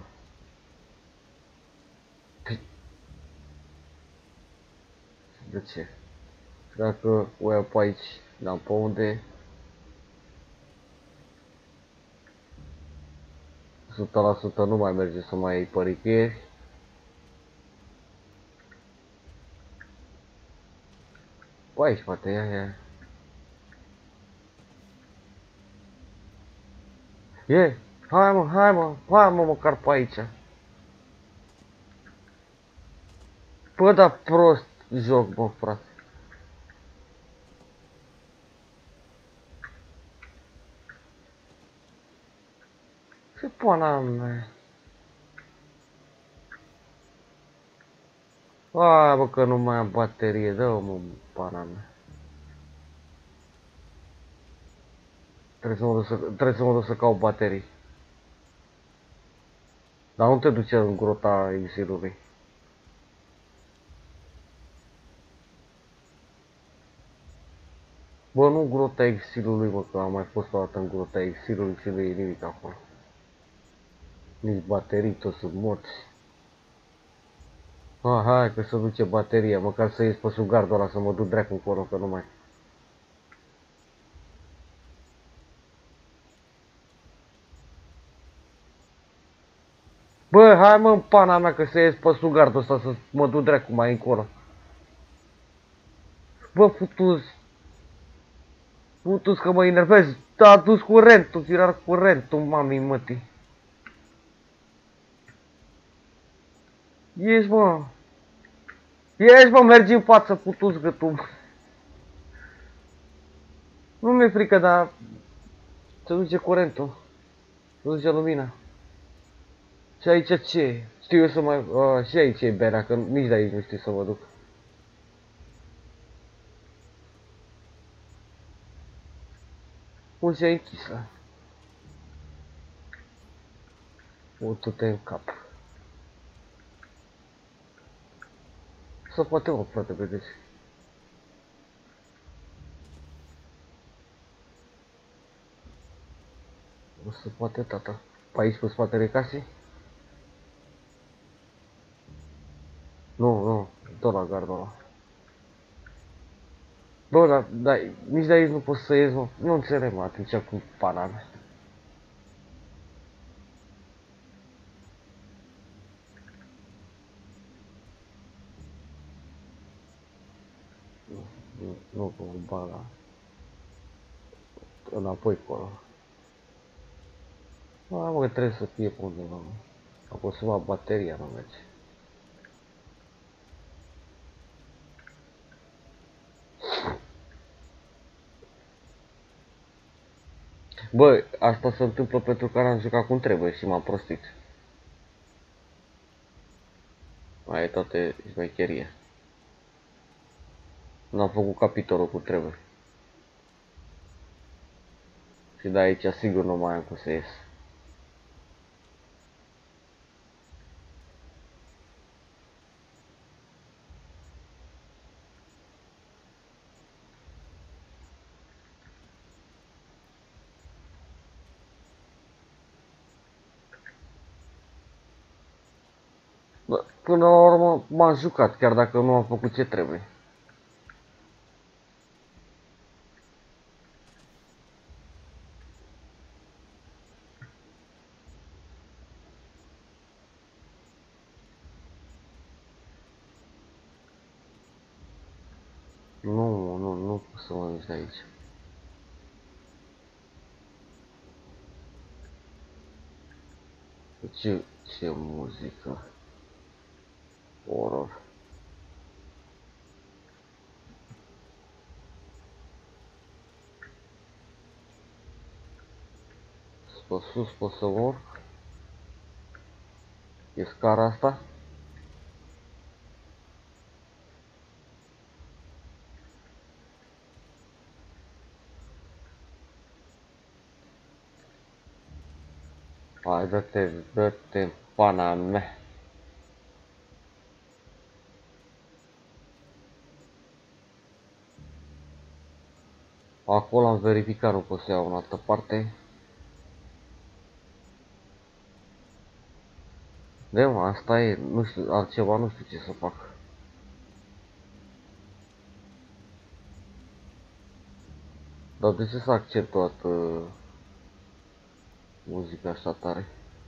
De ce? Dacă o iau pe aici, n-am pe unde, 100% nu mai merge să mai iei părichieri. Pe aici, poate, ia. E, hai mă, măcar pe aici. Bă, da prost joc, mă, frate. Ce pana mea? Hai, bă, că nu mai am baterie, dă-mă, pana mea. Trebuie să mă duc să caut baterii. Dar nu te duce în grota exilului. Bă, nu grota exilului, bă, că am mai fost o dată în grota exilului și nu e nimic acolo. Nici baterii, toți sunt morți. Hai că se duce bateria, măcar să ies pe sub gardul ăla, să mă duc dracu încolo, că nu mai... Bă, hai mă în pana mea că să ies pe sub gardul ăsta, să mă duc dracu mai încolo. Bă, futus că mă enervez, a dus curentul, firar curentul, mami mătii. Ieși mă, mergi în față, futus că tu. Nu mi-e frică, dar se duce curentul, se duce lumina. Și aici ce? Știu eu să mai... și aici e berea, că nici de aici nu știu să mă duc. Ușa e închisă. Tu-te în cap. Să poate mă, frate, vedeți. Nu se poate, tata. Pe aici, pe spatele casei? Nu, tot la gardul ăla. Bă, dar nici de aici nu pot să ies, mă. Nu înțeleg, mă, atunci cu pana mea. Nu cu bala. Înapoi acolo. Mă, că trebuie să fie pe undeva, mă. A consumat bateria, nu merge. Bă, asta se întâmplă pentru că n-am jucat cum trebuie și m-am prostit. Aia e toate șmecheria. N-am făcut capitolul cum trebuie. Și de aici sigur nu mai am cum să ies. Bă, până la urmă m-am jucat, chiar dacă nu am făcut ce trebuie. Nu pot să mă duc de aici. Ce muzică. Horror. Pe sus pot să urc. E scara asta? Hai, dă-te în pana mea. Acolo am verificat, nu pot să iau în altă parte. De mă, asta e, nu știu, altceva nu știu ce să fac. Dar de ce s-a accentuat muzica așa tare?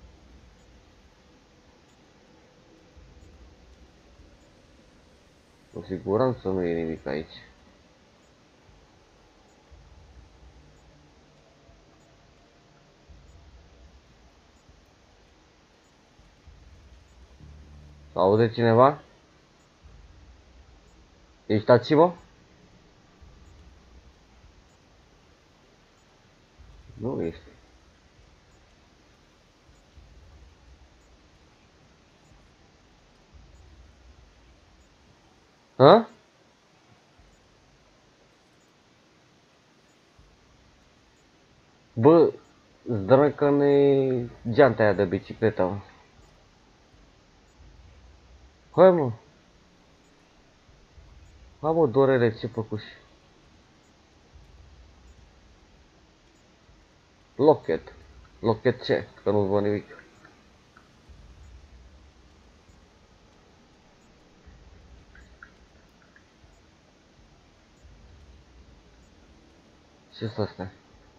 Cu siguranță nu e nimic aici. Aude cineva? Ești aici, mă? Nu ești. Hă? Bă, zdrăcăne geanta aia de bicicletă, mă. Hai, mă. Hai, mă, Dorele, ce făcuși? Lochet. Lochet ce? Că nu văd nimic. Ce-s astea?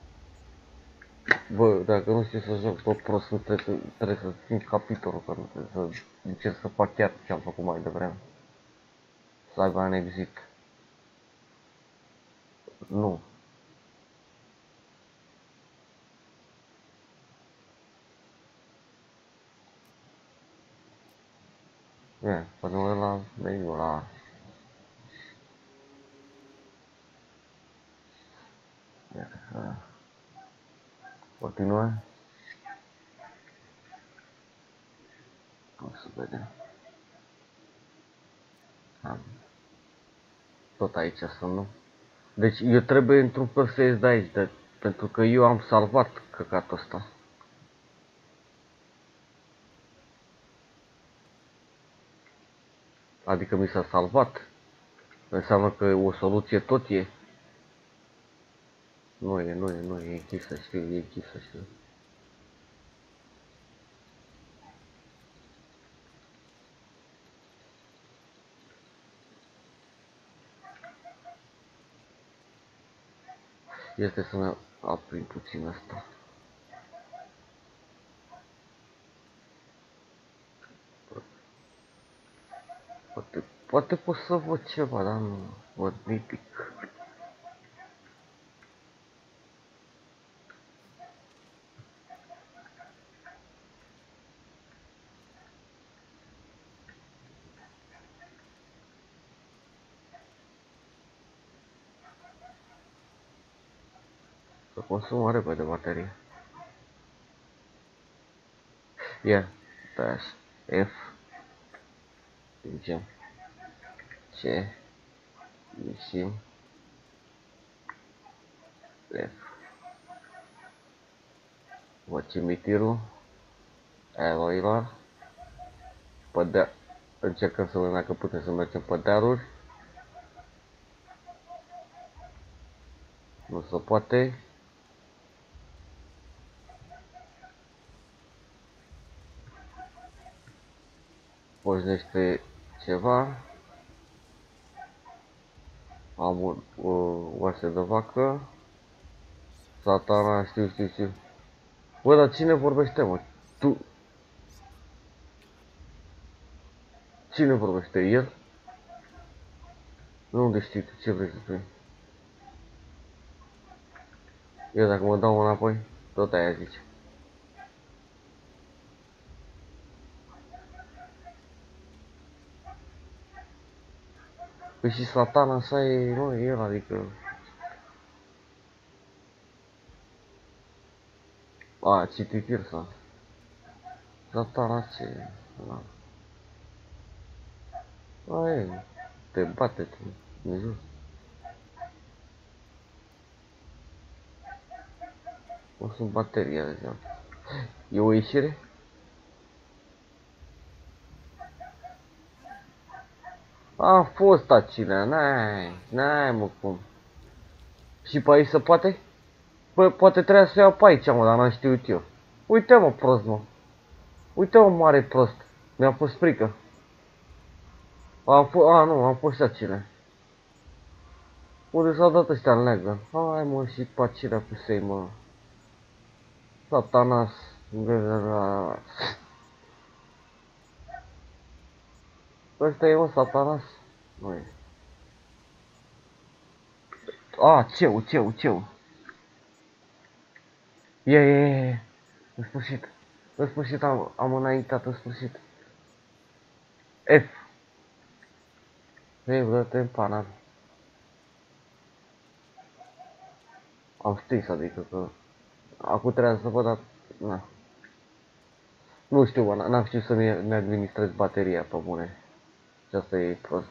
Bă, dacă nu știi să joc tot prost, trebuie să țin capitolul, că nu trebuie să încerc să fac chiar ce am făcut mai devreme. Să aibă un exit. Nu. E, până la meniu la... Continuă. O să vedem. Am. Tot aici sunt, nu? Deci eu trebuie într-un fel să ies de aici, pentru că eu am salvat căcatul ăsta. Adică mi s-a salvat. Înseamnă că o soluție tot e. Nu e închis, să știu, e închis, să știu. Este să-mi aprind puțin asta. Poate pot să văd ceva, dar nu văd nimic. Să consumă repede baterie. Ia, dash, F, zicem, C, ieșim, F. Văd cimitirul, eroilor, încercăm să vedem dacă putem să mergem pe dealuri. Nu se poate. Pornește ceva. Am o oase de vacă. Satana, știu. Bă, dar cine vorbește, mă? Tu? Cine vorbește? El? Nu, unde știi tu ce vrei să spui? Eu dacă mă dau înapoi, tot aia zice. Păi și satana așa e, nu, e el, adică... A, citit Irsa. Satana ce... Da. A, e, te bate tu, Dumnezeu. O sunt bateria deja. E o ieșire? A fost acinea, n-ai mă cum. Și pe aici se poate? Bă, poate trebuia să iau pe aici, mă, dar n-am știut eu. Uite mă, prost, mă. Uite mă, mare prost. Mi-a fost frică. Nu, am fost acinea. Unde s-au dat ăștia în leagă? Hai mă, și pacirea cu sei, mă. Satanas. Ăsta e, mă, Satanas? Nu e. A, ceu. E. În sfârșit. În sfârșit am înaintat, în sfârșit. F. Ei, dă-te în pana. Am stins, adică că... Acum trebuie să văd, dar... Na. Nu știu, bă, n-am știut să-mi administrez bateria pe bune. Și asta e prost.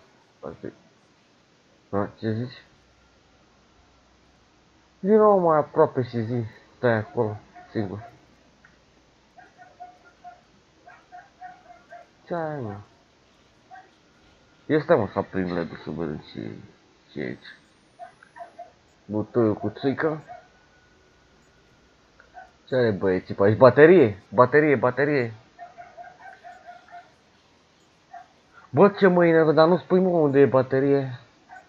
Ce zici? Din nou mai aproape și zi. Stai acolo, singur. Ce ai, mă? Este, mă, să aprind LED-ul să vedem ce e aici. Butoiul cu țuică. Ce are băieții pe aici? Baterie. Bă, ce mâine, dar nu spui, mă, unde e baterie.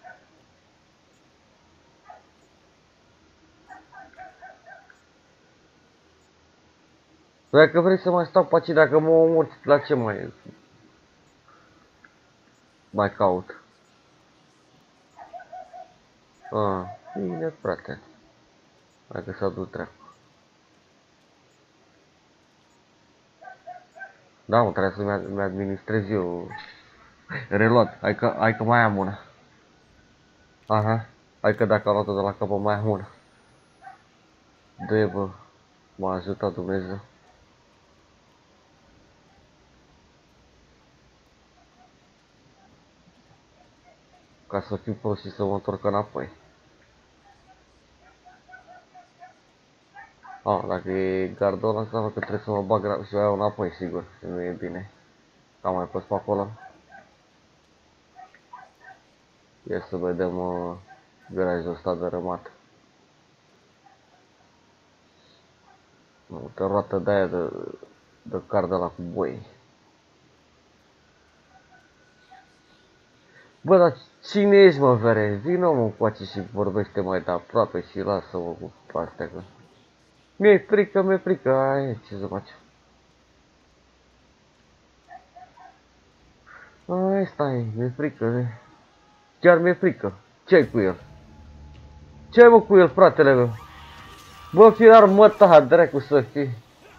Dacă vrei să mai stau pe aici, dacă mă omori, la ce mai caut? Bine, frate. Dacă s-a dus treaba. Da, mă, trebuie să-mi administrez eu. Reluat, hai că mai am una. Aha, hai că dacă am luat-o de la capăt mai am una. Dă-i, bă, m-a ajutat Dumnezeu. Ca să fiu prost și să mă întorc înapoi. Dacă e gardul ăla, înseamnă că trebuie să mă bag și o iau înapoi, sigur, și nu e bine. Am mai fost pe acolo. Ia să vedem garajul ăsta dărâmat. Uite, roată de aia de car de la cu boi. Bă, dar cine ești, mă, vere? Vino, mă, încoace și vorbește mai de aproape și lasă-mă cu astea, că... Mi-e frică, ai, ce să faci? Ai, stai, mi-e frică, chiar mi-e frică. Ce-ai cu el? Ce-ai, mă, cu el, fratele meu? Bă, firar, mă, ta, dracu să fii.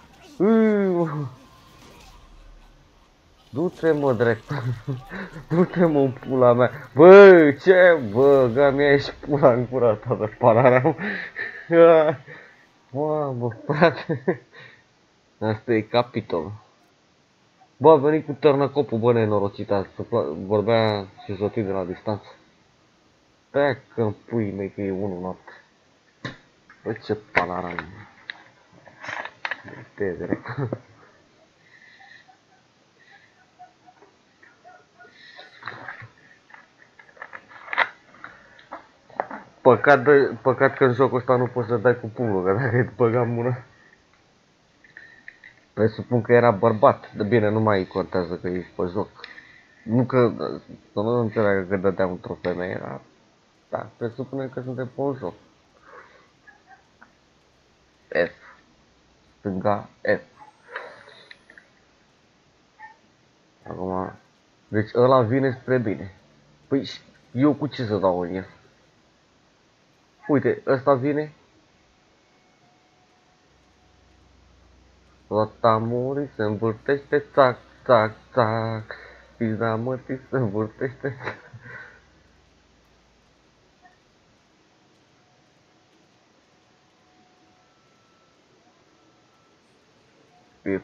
Du-te, mă, dracu. Du-te, mă, în pula mea. Bă, ce? Bă, mi-a ieșit pula în gura ta de panaram. Mamă, frate. Asta e capitol. Bă, a venit cu tărnăcopul, bă, nenorocita. Vorbea și zotit de la distanță. Stai că-n pui mei că e 1 noapte. Bă, ce panaram. Te dracu. Păcat că în jocul ăsta nu poți să dai cu pumnul, că dacă îți băgam mână. Presupun că era bărbat, de bine, nu mai contează că ești pe joc. Nu că, să nu înțeleagă că dădeam într-o femeie, era... Da, presupune că suntem pe un joc. F. Stânga, F. Acum... Deci ăla vine spre bine. Păi, eu cu ce să dau în el? Uite, ăsta vine. Roata murii se învârtește, țac, țac, țac. Pizda mătii se învârtește. E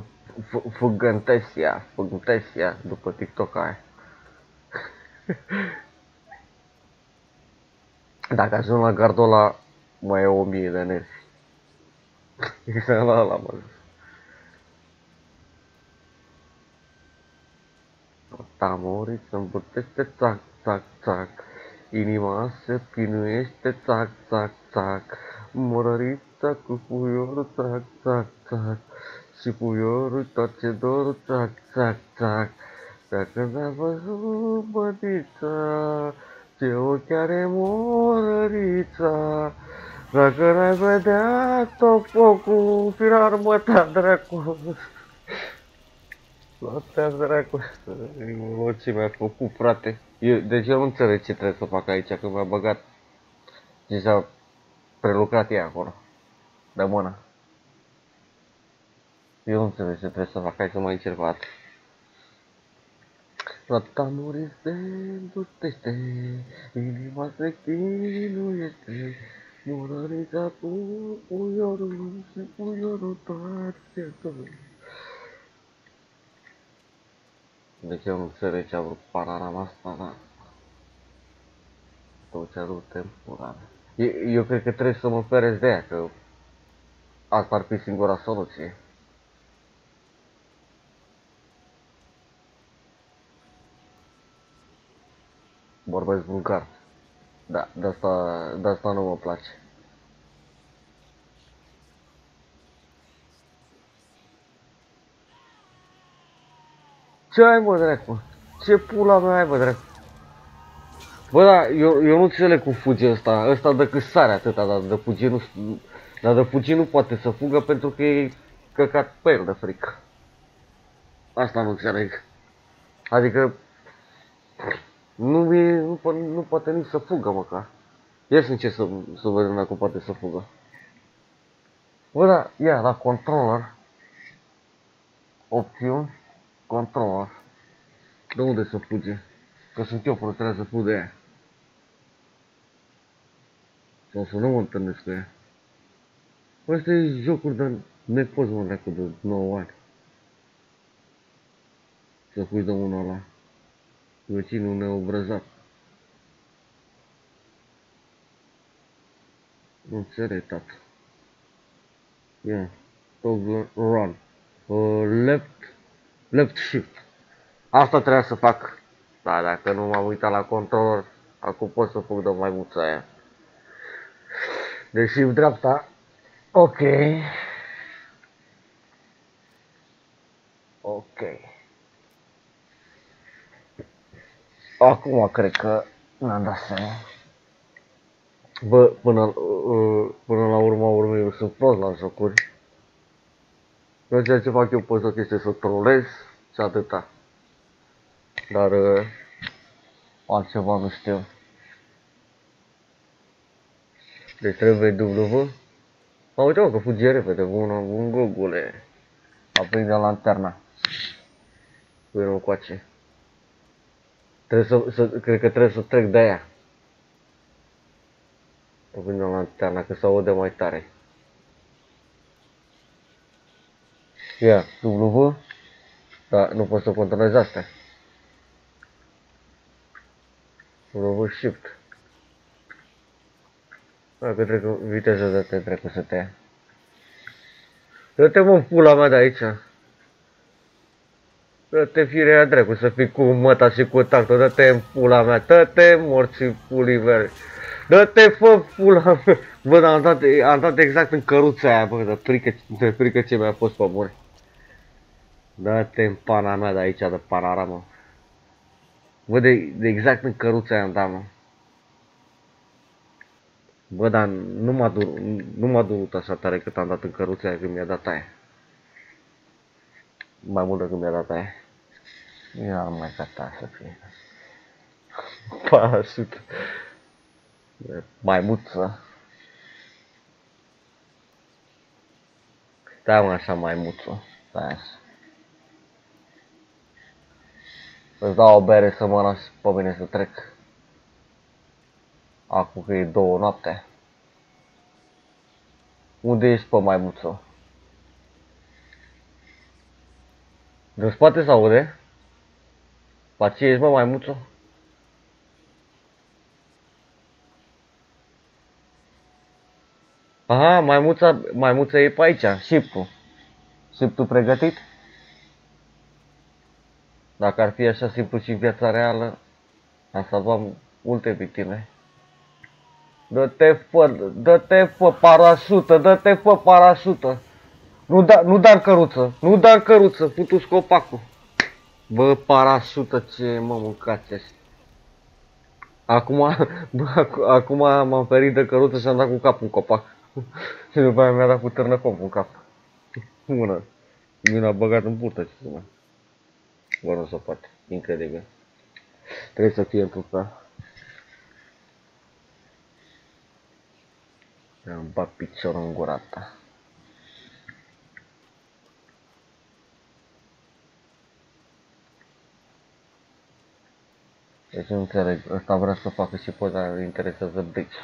Făgântesia după TikTok aia. Dacă ajung la gardul ăla, mai e 1000 de nervi. Exact la ăla, mă. Tamorii se îmbârtește, țac, țac, țac. Inima se pinuiește, țac, țac, țac. Morărița cu puiorul, țac, țac, țac. Și puiorul toarce dorul, țac, țac, țac. Dacă n-a văzut bădița, ce ochi are morărița. Dacă n-ai vedea tot focul, firar măta dracu. L-a dracu. Ce mi-a făcut, frate. Deci eu nu înțeleg ce trebuie să fac aici, că mi-a băgat și s-a prelucrat ea acolo, de mână. Eu nu înțeleg ce trebuie să fac, hai să mai încerc o dată. La tamuri se îndutește, inima se chinuiește, morărița cu puiorul și puiorul toate tot. Deci eu nu înțeleg ce a vrut panorama asta, dar tot ce a vrut tempura. Eu cred că trebuie să mă feresc de ea, că asta ar fi singura soluție. Vorbesc vulgar. Da, de asta nu mă place. Ce ai, mă, dracu? Ce pula mea ai, mă, dracu? Bă, da, eu nu înțeleg cum fuge ăsta. Ăsta dă cât sare atâta, dar de fugi nu poate să fugă pentru că e căcat pe el de frică. Asta nu înțeleg. Adică nu poate nici să fugă măcar. Ia să încerc să vedem dacă poate să fugă. Bă, da, ia la controller. Opțiuni. Controller. De unde să fuge? Că sunt eu frustrat să fug de ea. Sau să nu mă întâlnesc cu ea. Bă, ăsta e jocuri de nepoți, mă, dracu, de 9 ani. Să fugi de unul ăla. Vecinul neobrăzat. Nu înțeleg, tată. Ia. Toggle run. Left shift. Asta trebuia să fac. Da, dacă nu m-am uitat la controller, acum pot să fug de maimuța aia. Deci shift dreapta. Ok. Ok. Acum cred că mi-am dat seama. Bă, până la urma urmei eu sunt prost la jocuri. Eu ceea ce fac eu pe joc este să trolez și atâta. Dar altceva nu știu. Deci trebuie W. Mă, uite-mă că fuge repede, un Google. Aprinde lanterna. Până încoace. Cred că trebuie să trec de aia. Aprinde lanterna, că se aude mai tare. Ia, W. Da, nu pot să controlez astea. W shift. Dacă trec viteza de te trecu să te ia. Dă-te, mă, pula mea de aici. Dă-te firea dracu să fii cu măta și cu tactul. Dă-te în pula mea. Dă-te morții pulii verde. Dă-te, fă pula mea. Bă, dar am dat exact în căruța aia, bă, de frică ce mi-a fost pe bune. Dă-te în pana mea de aici, de panoramă. Bă, de exact în căruța aia am dat, mă. Bă, dar nu m-a durut așa tare cât am dat în căruța aia când mi-a dat aia. Mai mult decât mi-a dat aia. Ia mai gata să fie. Parașut. Maimuță. Da, mă, așa maimuță. Stai așa. Îți dau o bere să mă las pe mine să trec. Acum că e 2 noapte. Unde ești, pe maimuță? Din spate se aude? Pa ce ești, mă, maimuțo? Aha, maimuța e pe aici, șiptul. Șiptul pregătit? Dacă ar fi așa simplu și în viața reală, am salvat multe victime. Dă-te fă parașută, dă-te fă parașută. Nu da în căruță, nu da în căruță, putu-ți copacul. Bă, parașută, ce mă mâncați ăștia. Acum, acum m-am ferit de căruță și am dat cu capul în copac. Și după aia mi-a dat cu târnăcop în cap. Mână. Mi-a băgat în burtă, ce să mai. Bă, nu se poate. Incredibil. Trebuie să fie într-un fel. Îmi bag piciorul în gura ta. Deci nu înțeleg. Ăsta vrea să facă și poza, îl interesează Bridge.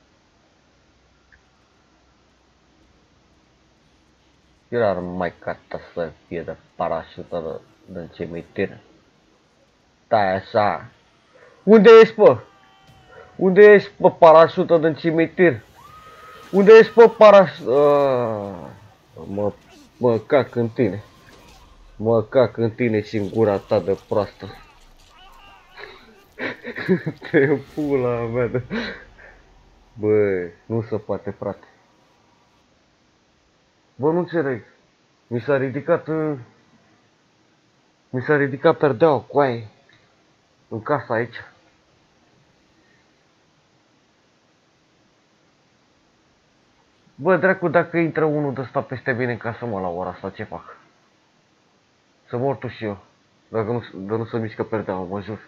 Eu ar mai cata să fie de parașută din cimitir. Stai așa. Unde ești, bă? Unde ești, bă, parașută din cimitir? Unde ești, bă, parașută? Mă cac în tine. Mă cac în tine și în gura ta de proastă. Te pula mea de... Bă, nu se poate, frate. Bă, nu înțeleg. Mi s-a ridicat perdeaua, coaie. În casa aici. Bă, dracu, dacă intră unul de ăsta peste mine în casă, mă, la ora asta, ce fac? Să mor tu și eu. Dacă nu se mișcă perdeaua, mă jur.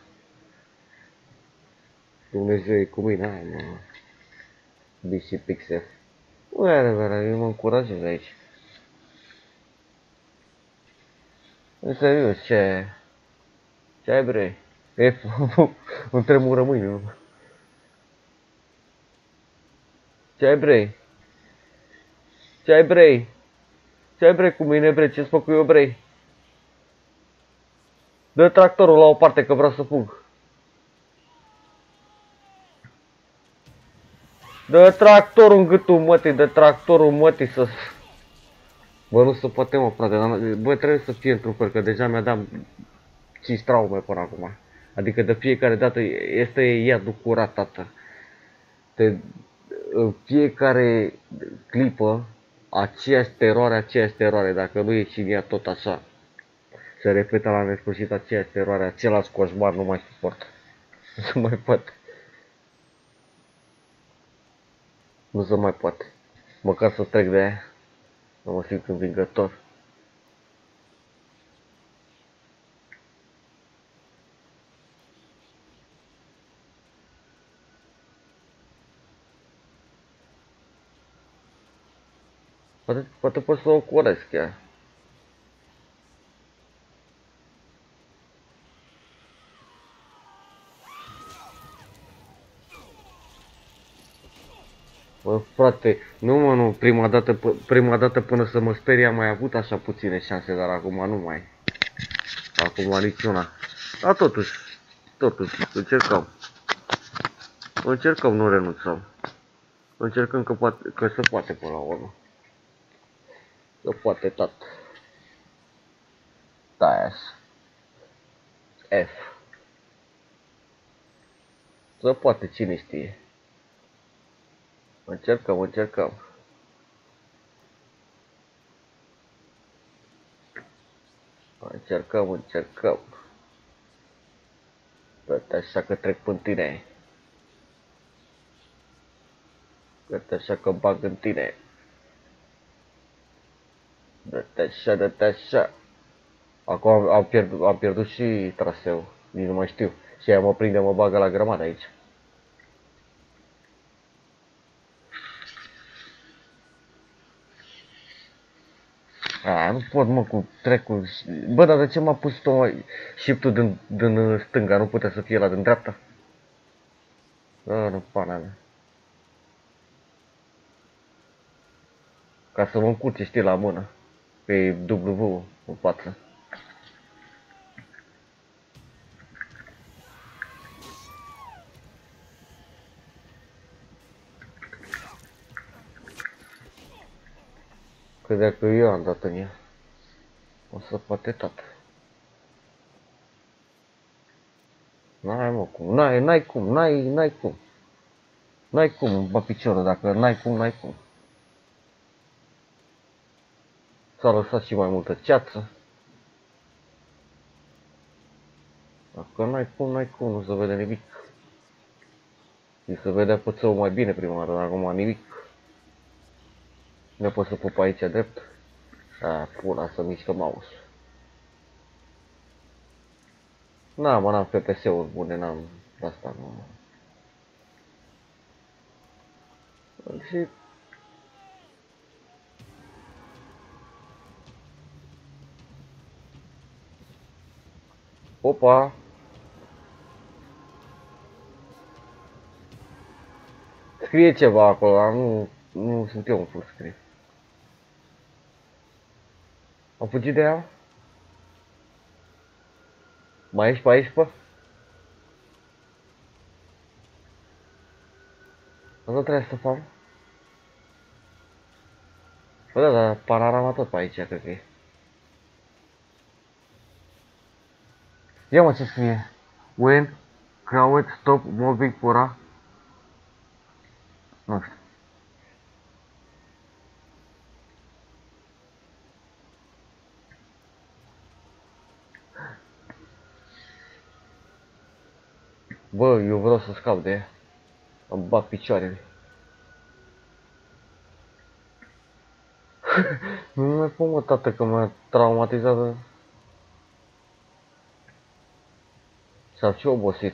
Dumnezeu e cu mine, hai, mă. BC Pixel. Nu e adevărat, eu mă încurajez aici. În serios, ce ai, bre? Îmi tremură mâinile. Ce ai, bre? Ce ai, bre? Ce ai, bre, cu mine, bre? Ce-ți fac cu eu, bre? Dă tractorul la o parte, că vreau să fug. Dă tractorul în gâtul mătii, dă tractorul mătii să... Bă, nu se poate, mă, frate, bă, trebuie să fie într-un fel, că deja mi-a dat 5 traume până acum. Adică de fiecare dată este iadul curat, tată. În fiecare clipă, aceeași teroare, dacă nu e și în ea tot așa. Se repetă la nesfârșit aceeași teroare, același coșmar, nu mai suport. Nu se mai poate. Nu se mai poate. Măcar să trec de aia. Nu mă simt învingător. Poate pot să o curăț chiar. Bă, frate, nu, prima dată până să mă sperie am mai avut așa puține șanse, dar acum nu mai. Acum niciuna. Dar totuși, încercăm, nu renunțăm. Încercăm că se poate până la urmă. Se poate tot. Da, F. Se poate, cine știe. Încercăm. Încercăm. Dă-te așa că trec până tine. Dă-te așa că bag în tine. Dă-te așa. Acum am pierdut și traseul. Nici nu mai știu. Și aia mă prinde, mă bagă la grămadă aici. Nu pot, mă, cu trecul. Bă, dar de ce m-a pus shift-ul din stânga? Nu putea să fie la din dreapta? Nu, pana mea. Ca să mă încurce, știi, la mână. Pe W în față. Credea că eu am dat în ea. O să poate tată. N-ai mă cum, n-ai cum, n-ai cum. N-ai cum, bă piciorul, dacă n-ai cum, n-ai cum. S-a lăsat și mai multă ceață. Dacă n-ai cum, nu se vede nimic. Și se vedea pățăul mai bine prima oară, dar acum nimic. Nu pot să pup aici drept. Pula să mișcă mouse. N-am FPS-uri bune, n-am asta, nu. Și... Opa! Scrie ceva acolo, dar nu sunt eu un full screen. Am fugit de ea? Mai ești pe aici, pă? Nu trebuie să fac? Bă, da, dar panorama tot pe aici, cred că e. Ia mă ce scrie. When crowd stop moving pura. Nu știu. Bă, eu vreau să scap de ea. Îmi bat picioarele. Nu mai pot, mă, tată, că m-a traumatizat. S-a și obosit.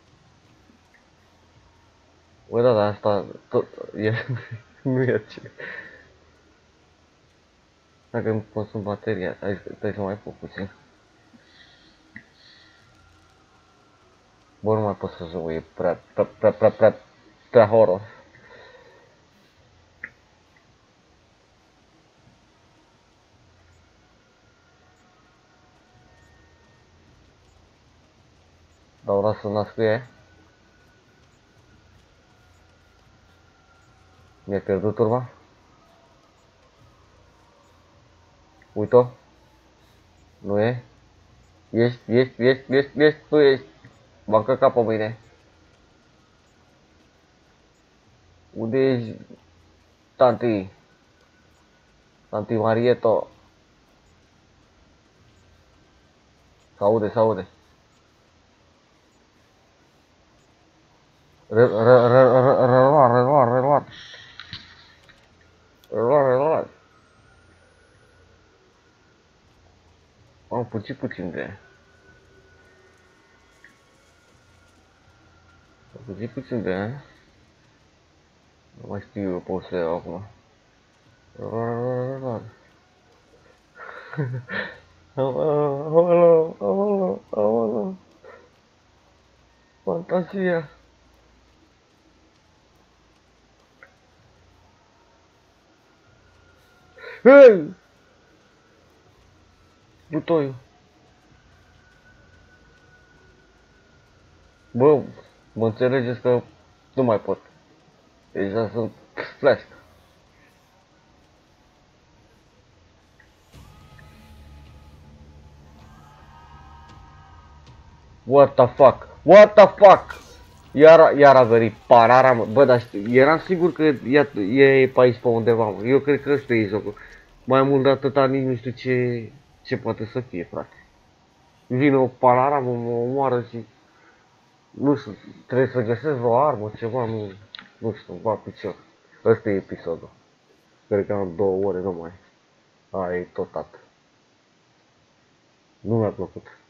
Bă, da, dar asta tot e, nu e ce. Dacă îmi consum bateria, trebuie să mai pun puțin. Bă, nu mai pot să joc, e prea horror. Dar vreau să nasc cu ea. Mi-a pierdut urma. Uite-o. Nu e? Ești, tu ești. M-am căcat pe mine. Unde ești, tanti? Tanti Marieto. S-aude. Reluat. Am fugit puțin de ea. Nu mai știu eu pot să iau acum. Aoleu. Fantasia. Hei! Butoiul. Bă, mă înțelegeți că nu mai pot. Deja sunt flash. What the fuck? Iar a venit parara, mă. Bă, dar eram sigur că e pe aici pe undeva, mă. Eu cred că ăsta e jocul. Mai mult de atâta nici nu știu ce poate să fie, frate. Vine o parara, mă omoară și... Nu știu, trebuie să găsesc o armă, ceva, nu știu, va picior. Ăsta e episodul. Cred că am 2 ore numai. Aia e tot atât. Nu mi-a plăcut.